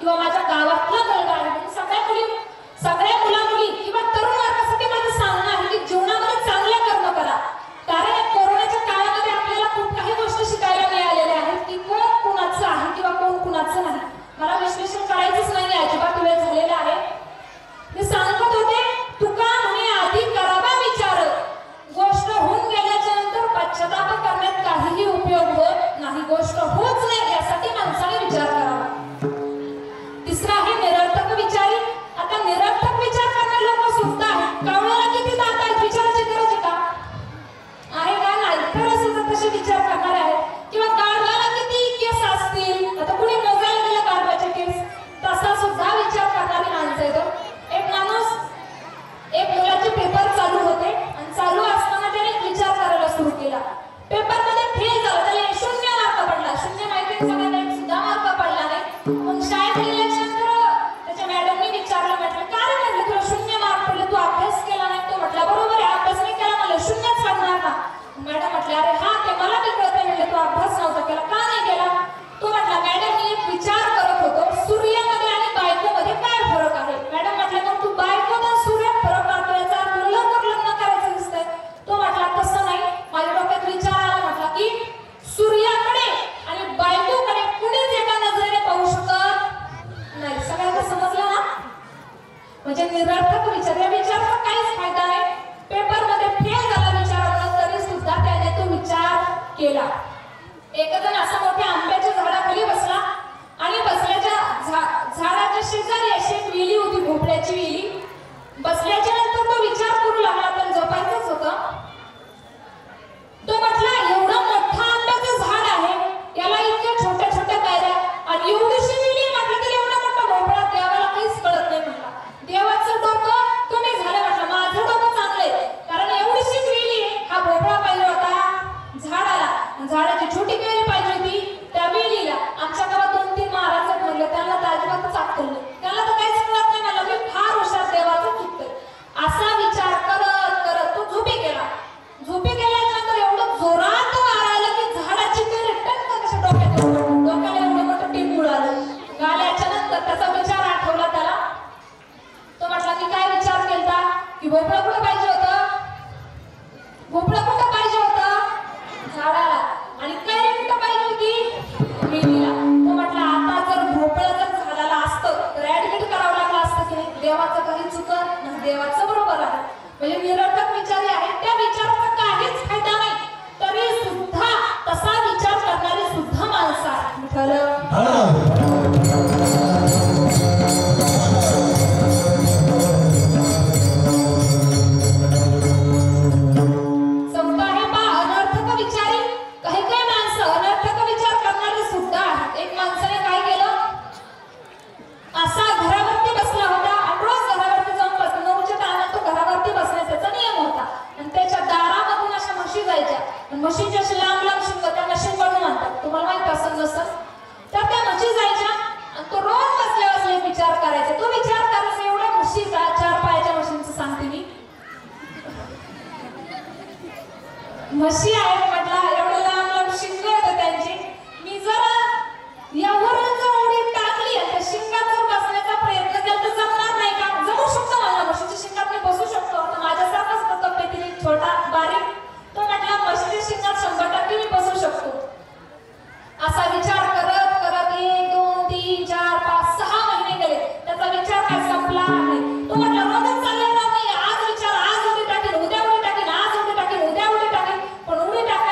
किंवा माझ्या गावातला मुलगा आहे म्हणून सगळ्या मुली सगळ्या मुला मुली किंवा तरुण वर्गासाठी माझं सांगणं आहे की जीवनामध्ये चांगले कर्म करा. कारण या कोरोनाच्या काळामध्ये आपल्याला खूप काही गोष्टी शिकायला मिळालेल्या आहेत की कोण कुणाचं आहे किंवा कोण कुणाचं नाही. मला विश्लेषण करायचंच नाही, अजिबात वेळ झालेला आहे. मी सांगत होते तुका म्हणे आधी करावा विचार, गोष्ट होऊन गेल्याच्या नंतर पश्चाताप करण्यात काहीही उपयोग होत नाही. गोष्ट होच नाही यासाठी माणसाने विचार करावा. तिसरा आहे निरर्थक विचारी. आता निरर्थक विचार करणारे लोक सुद्धा आहेत. कावळ्याला किती दात आहेत विचारायची गरज आहे का? आहे का नाही? तर सुद्धा तसे विचार करणारे आहेत. किंवा गाढवाला किती केस असतील, आता कुणी मोजायला गेला गाढवाचे केस, तसा सुद्धा विचार करणारी माणसं आहेत. एक माणूस एक मुलाचे पेपर चालू होते आणि चालू असताना त्याने एक विचार करायला सुरू केला. पेपर मध्ये फेल झाला, त्याला शून्य मार्क पडला. शून्य माहिती सगळ्यांना एक सुद्धा मार्क पडला नाही. मग शाळेत गेल्यानंतर त्याच्या मॅडमने विचारलं, म्हटलं का रे म्हटलं तुला शून्य मार्क पडले, तू अभ्यास केला नाही? तो म्हटला बरोबर आहे, अभ्यास नाही केला मला शून्यच पडणार ना. मॅडम म्हटले अरे हा ते मला बी कळतंय, म्हटलं तू अभ्यास नव्हता केला, का नाही केला? तो म्हटला मॅडम मी एक विचार करत होतो सूर्यामध्ये आणि बायकोमध्ये काय फरक आहे. मॅडम म्हटले मग तू बायकोत आणि सूर्यात फरक काढतो, याचा अर्थ लवकर लग्न करायचं दिसतंय. तो म्हटला तसं नाही, माझ्या डोक्यात विचार आला, म्हटला की सूर्याकडे आणि बायकोकडे कुणीच एका नजरेने पाहू शकत नाही. सगळ्यांना समजलं ना? म्हणजे निरर्थक विचार, या विचाराचा काहीच फायदा नाही. पेपर मध्ये फेल झाला विचारामुळे तरी सुद्धा त्याने तो विचार केला. एक जण असा मोठ्या आंब्याच्या झाडाखाली बसला आणि बसल्याच्या झाडाच्या शेजारी अशी एक वेली होती, भोपळ्याची वेली. बसल्याच्या नंतर तो विचार करू लागला, तर झोपायचंच होतं. तो म्हटला एवढं मोठं आंब्याचं झाड आहे, याला इतक्या छोट्या छोट्या पायऱ्या आणि एवढीशी वेली, म्हटलं तरी एवढा मोठा भोपळा, देवाला काहीच कळत नाही. म्हटला देवाचं डोकं कमी झालं. म्हटलं माझं डोकं चांगलंय, कारण एवढीशी वेली हा भोपळा पाहिजे होता झाडाला, झाडाची छोटी वेली पाहिजे होती त्या वेलीला. आमच्या गावात दोन तीन महाराज म्हणले, त्यांना अजिबातच अक्कल नाही, त्यांना तर काहीच कळत नाही. मला मी फार हुशार, देवाचं चुकतंय. असा विचार करत करत तो झोपी गेला. झोपी गेल्यानंतर एवढं जोरात वारा आला की झाडाची वेल टक्क कशा डोक्यात पडली. डोक्याला एवढं मोठं टीप उडालं. गाल्याच्या नंतर त्याचा विचार आठवला त्याला. तो म्हटला की काय विचार केलता की भोपळा कुठं पाहिजे होतं? भोपळा कुठं पाहिजे होतं? झाडाला. आणि कैरी कुठं पाहिजे होती? वेलीला. तो म्हटला आता जर भोपळा जर झाडाला असतं तर ऍडमिट करावं लागलं असतं की नाही. देवाचं काही चुकत नाही, देवाचं बरोबर आहे. म्हणजे निरर्थक विचार आहेत, त्या विचाराचा काहीच फायदा नाही, तरी सुद्धा तसा विचार करणारी सुद्धा माणसं आहेत. ठरलं म्हशीच्या अशी लांब लांब शिंग, त्या मशीन बनवून आणतात, तुम्हाला माहित असेल नसेल. तर त्या म्हशी जायच्या आणि तो रोज बसल्या बसल्या विचार करायचा. तो विचार करायचा एवढ्या म्हशीचा, चार पायाच्या म्हशींचं सांगते मी. म्हशी आहेत म्हटला, एवढं लांब लांब शिंग येतं त्यांची. मी जर यावरून जर उडी टाकली आणि त्या शिंगात जर बसण्याचा प्रयत्न केला तर जमणार नाही का? जमू शकतो मला, म्हशीच्या शिंगात मी बसू शकतो. माझ्यासारखाच तब्येतीने छोटा बारीक. तो म्हटला म्हशीच्या शिंगात शंभर टक्के मी बसू शकतो. असा विचार करत करत एक दोन तीन चार पाच सहा महिने गेले. त्याचा विचार काय संपला नाही. तो म्हटला रोजच चाललेला नाही, आज विचार आज उडी टाकेन, उद्या उडी टाकेन, आज उडी टाकेन, उद्या उडी टाकेन. पण उडी टाकायला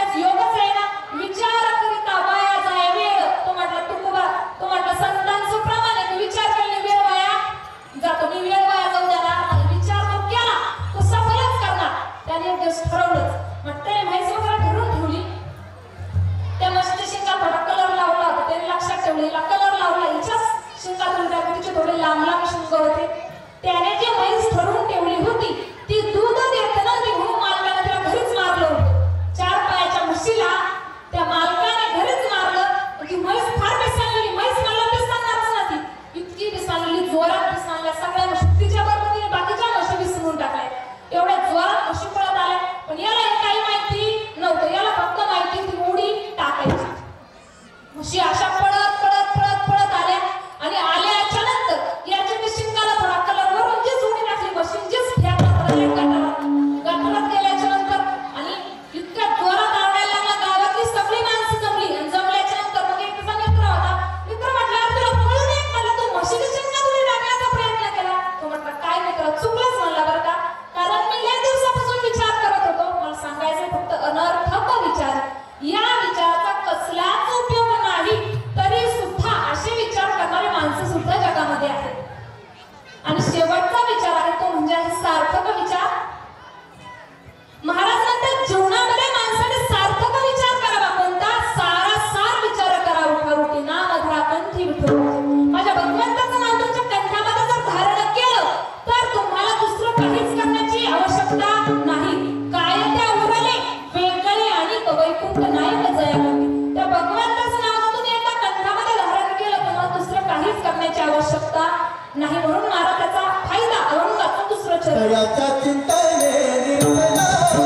माझ्या भगवंताचं नाव तुमच्या कंठामध्ये जर धारण केलं तर तुम्हाला दुसरं काहीच करण्याची आवश्यकता नाही. काय त्या उरले वेगळे आणि वैकुंठ नायक जयावती. त्या भगवंताचं नाव तुम्ही एकदा कंठामध्ये धारण केलं तुम्हाला दुसरं काहीच करण्याची आवश्यकता नाही. म्हणून मला त्याचा फायदा अवंगाचं दुसरं चरण याच्या चिंतेने निर्मला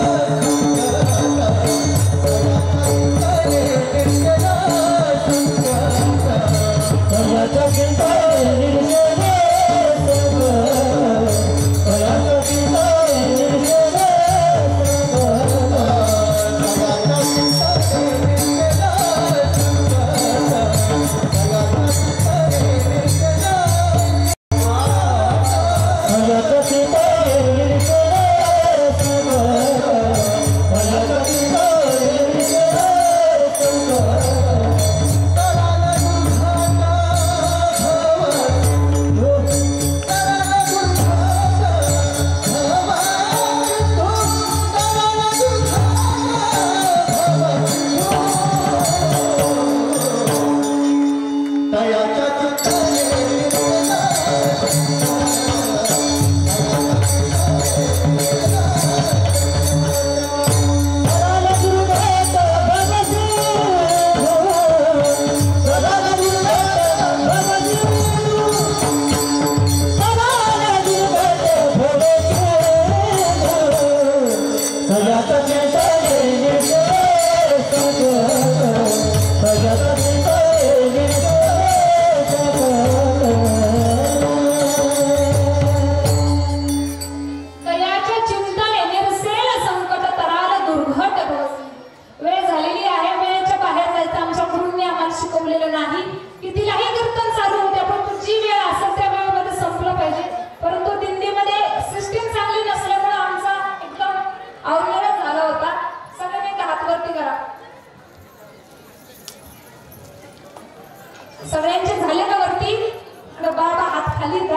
सगळ्यांचे झाले का वरती? बाबा हात खाली का?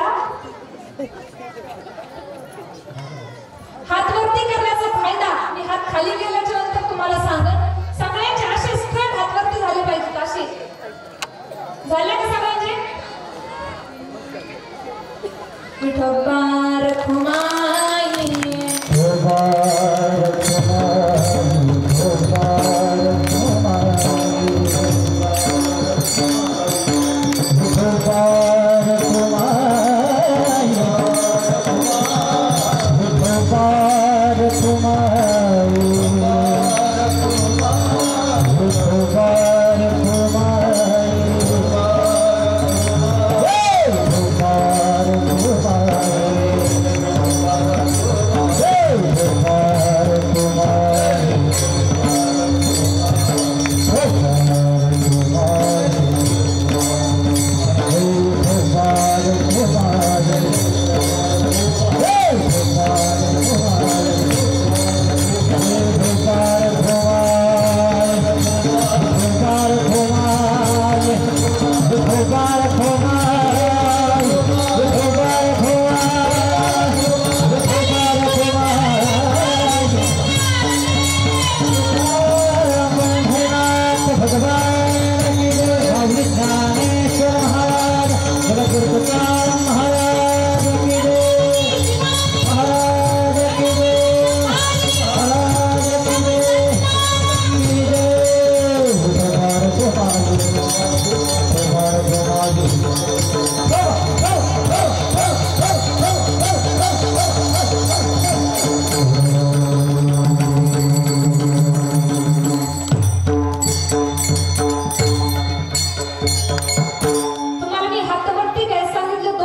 हात वरती करण्याचा फायदा मी हात खाली गेल्याच्या नंतर तुम्हाला सांगत. सगळ्यांचे असे स्ट्रेट हात वरती झाले पाहिजेत. असे झाले का सगळ्यांचे? विठोबार खुमाई विठोबार खुमाई विठोबार खुमाई विठोबार खुमाई विठोबार खुमाई विठोबार तुम्हाला मी हात वरती काय सांगितलं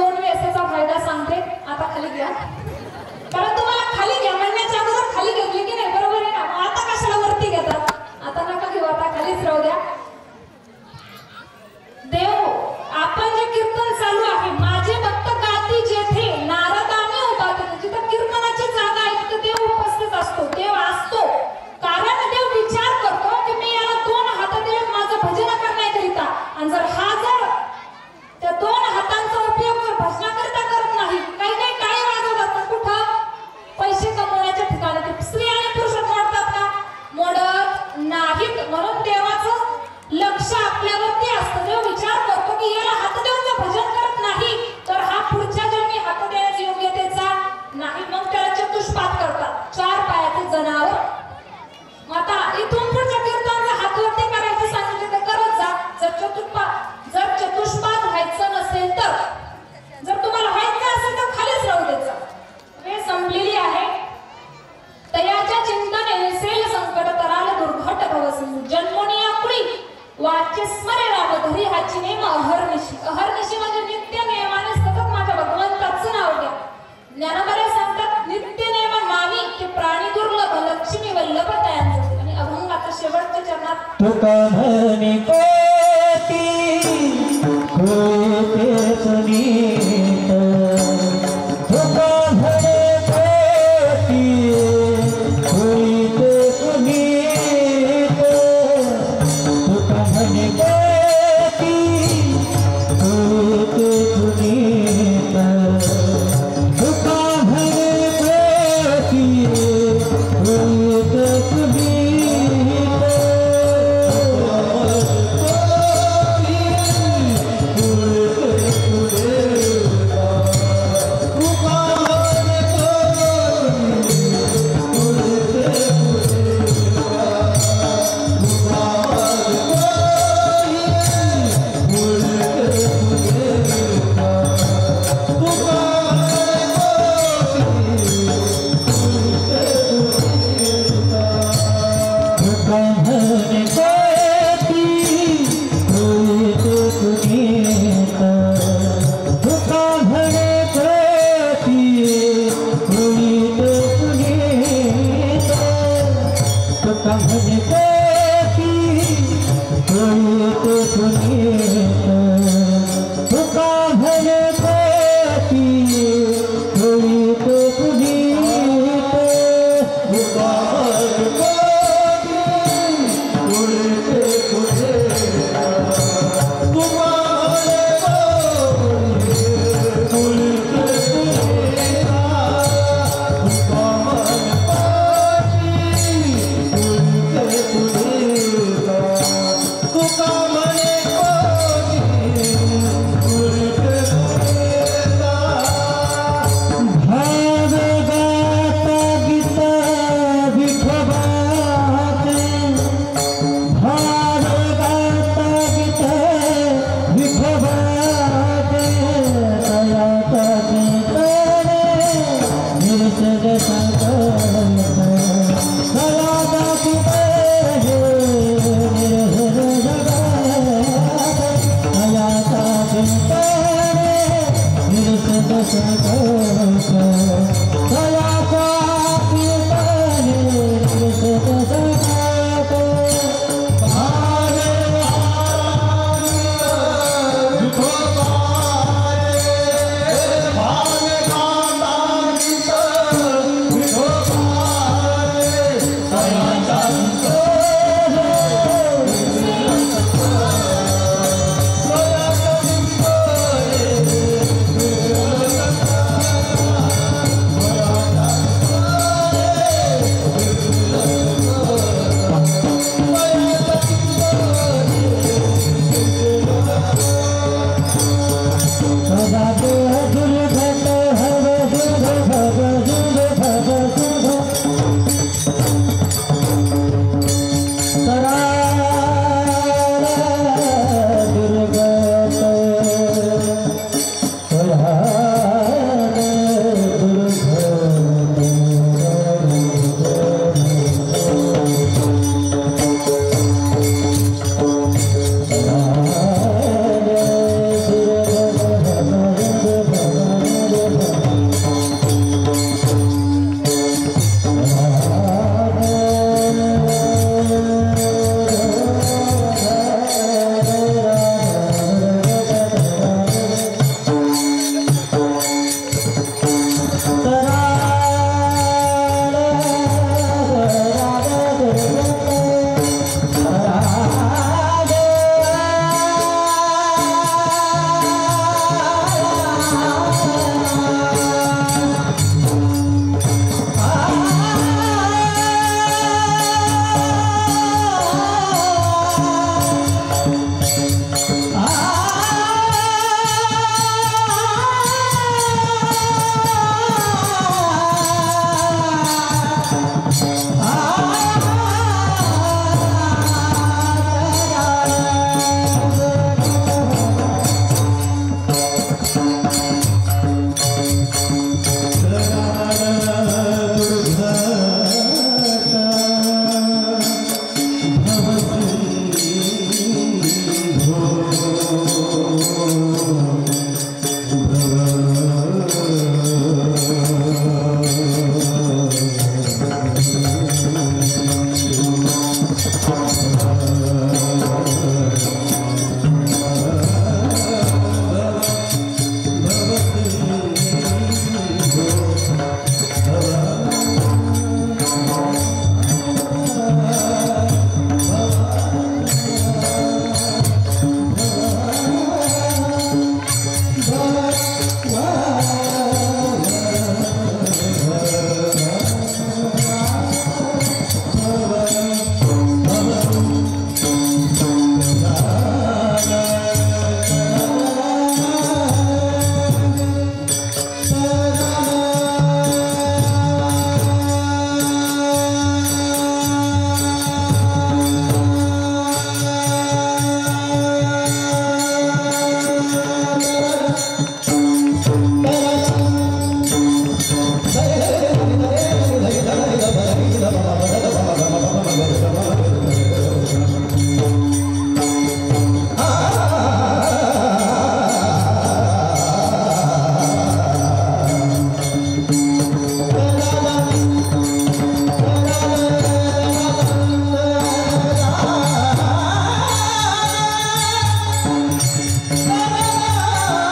Bye.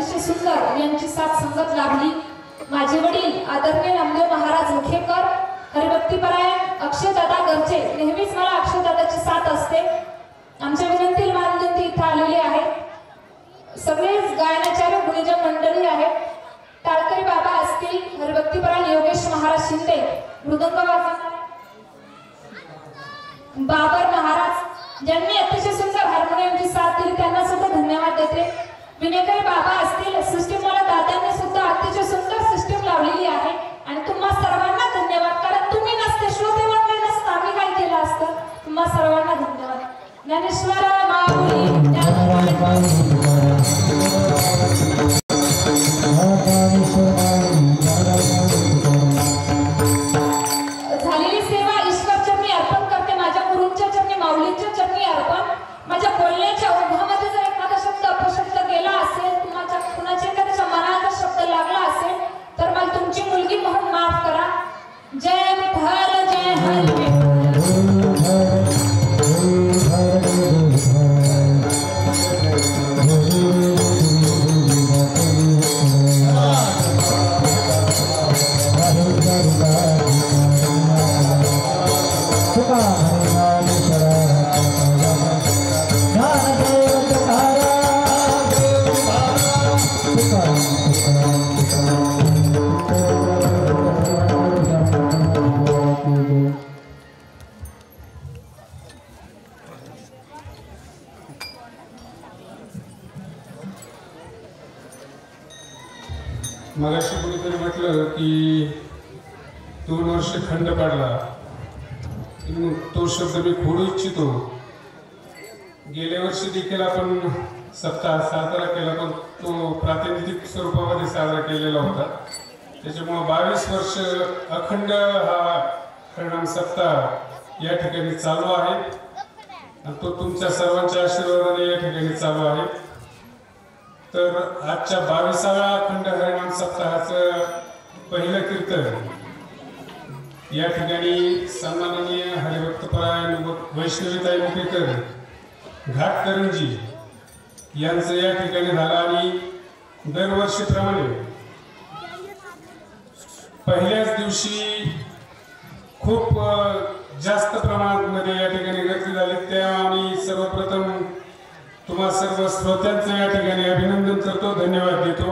अतिशय सुंदर यांची साथ संगत लाभली. माझे वडील आदरणीय नामदेव महाराज मुखेकर, हरिभक्तीपरायण अक्षयदादा गरजे, नेहमीच मला अक्षयदादाची साथ असते. आमच्या विनंती मानधन इथं आलेले आहेत. सगळेच गायनाचार्य गुणीजन मंडळी आहेत. टाळकरी बाबा असतील, हरिभक्तीपरायण योगेश महाराज शिंदे, मृदंग वाजवणारे बाबर महाराज ज्यांनी अतिशय सुंदर हार्मोनियमची साथ दिली त्यांना सुद्धा धन्यवाद देते. विनेकरी बाबा असतील, सिस्टीमवाला दादांनी सुद्धा अतिशय सुंदर सिस्टीम लावलेली आहे आणि तुम्हा सर्वांना धन्यवाद. कारण तुम्ही नसते, श्रोते मंडळी नसतं, आम्ही काय केलं असतं. तुम्हा सर्वांना धन्यवाद. ज्ञानेश्वर माऊली झालेली सेवा ईश्वर चरणी अर्पण करते. माझ्या गुरूंच्या चरणी, माऊलींच्या चरणी अर्पण. माझ्या बोलण्याच्या ओघामध्ये जर एखादा शब्द अपशब्द गेला असेल, कुणाच्या कुणाच्या एखाद्याच्या मनाला शब्द लागला असेल तर मला तुमची मुलगी म्हणून माफ करा. जय विठ्ठल, जय हरी. मगाशी कोणीतरी म्हटलं की दोन वर्ष खंड पाडला. तो शब्द मी खोडू इच्छितो. गेल्या वर्षी देखील आपण सप्ताह साजरा केला, पण तो प्रातिनिधिक स्वरूपामध्ये साजरा केलेला होता. त्याच्यामुळं बावीस वर्ष अखंड हा हरिनाम सप्ताह या ठिकाणी चालू आहे आणि तो तुमच्या सर्वांच्या आशीर्वादाने या ठिकाणी चालू आहे. तर आजच्या बावीसाव्या अखंड हरिनाम सप्ताहाचं पहिलं कीर्तन या ठिकाणी सन्माननीय हरिभक्तपरायण वैष्णवीताई मुखेकर घाटकरंजी यांचं या ठिकाणी झालं आणि दरवर्षीप्रमाणे पहिल्याच दिवशी खूप जास्त प्रमाणामध्ये या ठिकाणी गर्दी झाली. तेव्हा आम्ही सर्वप्रथम तुम्हा सर्व श्रोत्यांचं या ठिकाणी अभिनंदन करतो, धन्यवाद देतो.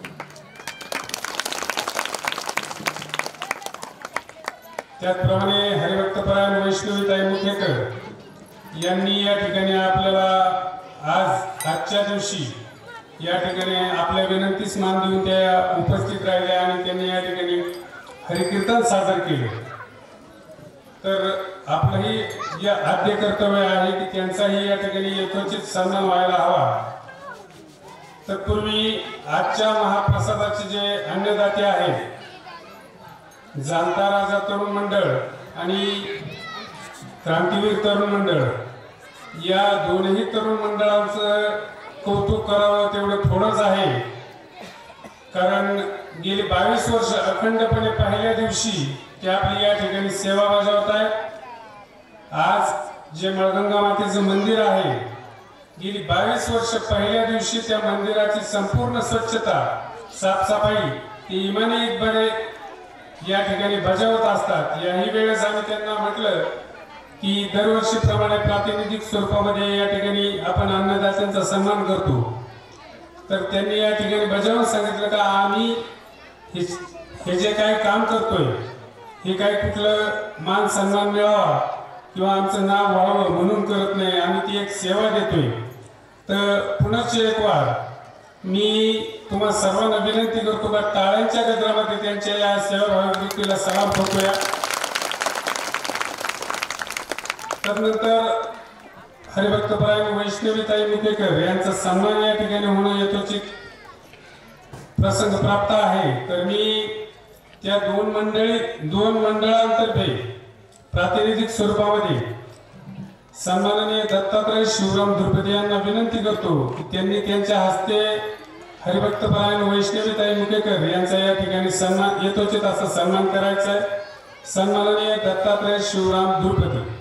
त्याचप्रमाणे हरिभक्तपरायण वैष्णवीताई मुखेकर यांनी या ठिकाणी आपल्याला आज आजच्या दिवशी या ठिकाणी आपल्या विनंतीस मान देऊन त्या उपस्थित राहिल्या आणि त्यांनी या ठिकाणी हरिकीर्तन सादर केले. तर आपलंही या आद्य कर्तव्य आहे की त्यांचाही या ठिकाणी यथोचित सन्मान व्हायला हवा. तर पूर्वी आजच्या महाप्रसादाचे जे अन्नदाते आहेत, जाणता राजा तरुण मंडळ आणि क्रांतीवीर तरुण मंडळ, या दोन्ही तरुण मंडळांचं कौतुक करावं तेवढं थोडंच आहे. कारण गेली बावीस वर्ष अखंडपणे पहिल्या दिवशी ते आपली या ठिकाणी सेवा बजावत आहेत. आज जे मळगंगा मातेचं मंदिर आहे, गेली बावीस वर्ष पहिल्या दिवशी त्या मंदिराची संपूर्ण स्वच्छता, साफसफाई ते इमानी इतबरे या ठिकाणी बजावत असतात. याही वेळेस आम्ही त्यांना म्हटलं की दरवर्षीप्रमाणे प्रातिनिधिक स्वरूपामध्ये या ठिकाणी आपण अन्नदात्यांचा सन्मान करतो. तर त्यांनी या ठिकाणी बजावून सांगितलं का आम्ही हे जे काही काम करतोय हे काही कुठलं मान सन्मान मिळावा किंवा आमचं नाव व्हावं म्हणून करत नाही, आम्ही ती एक सेवा देतोय. तर पुनश्च एक वार मी तुम्हा सर्वांना विनंती करतो का टाळ्यांच्या गजरामध्ये त्यांच्या या सेवाभावी वृत्तीला सलाम करतोया. तदनंतर हरिभक्तपरायण वैष्णवीताई मुखेकर यांचा सन्मान या ठिकाणी होणं यथोचित प्रसंग प्राप्त आहे. तर मी त्या दोन मंडळी दोन मंडळांतर्फे प्रातिनिधिक स्वरूपामध्ये सन्माननीय दत्तात्रय शिवराम धुरपदे यांना विनंती करतो की त्यांनी त्यांच्या हस्ते हरिभक्तपरायण वैष्णवीताई मुखेकर यांचा या ठिकाणी सन्मान यथोचित असा सन्मान करायचा आहे. सन्माननीय दत्तात्रय शिवराम धुरपदे.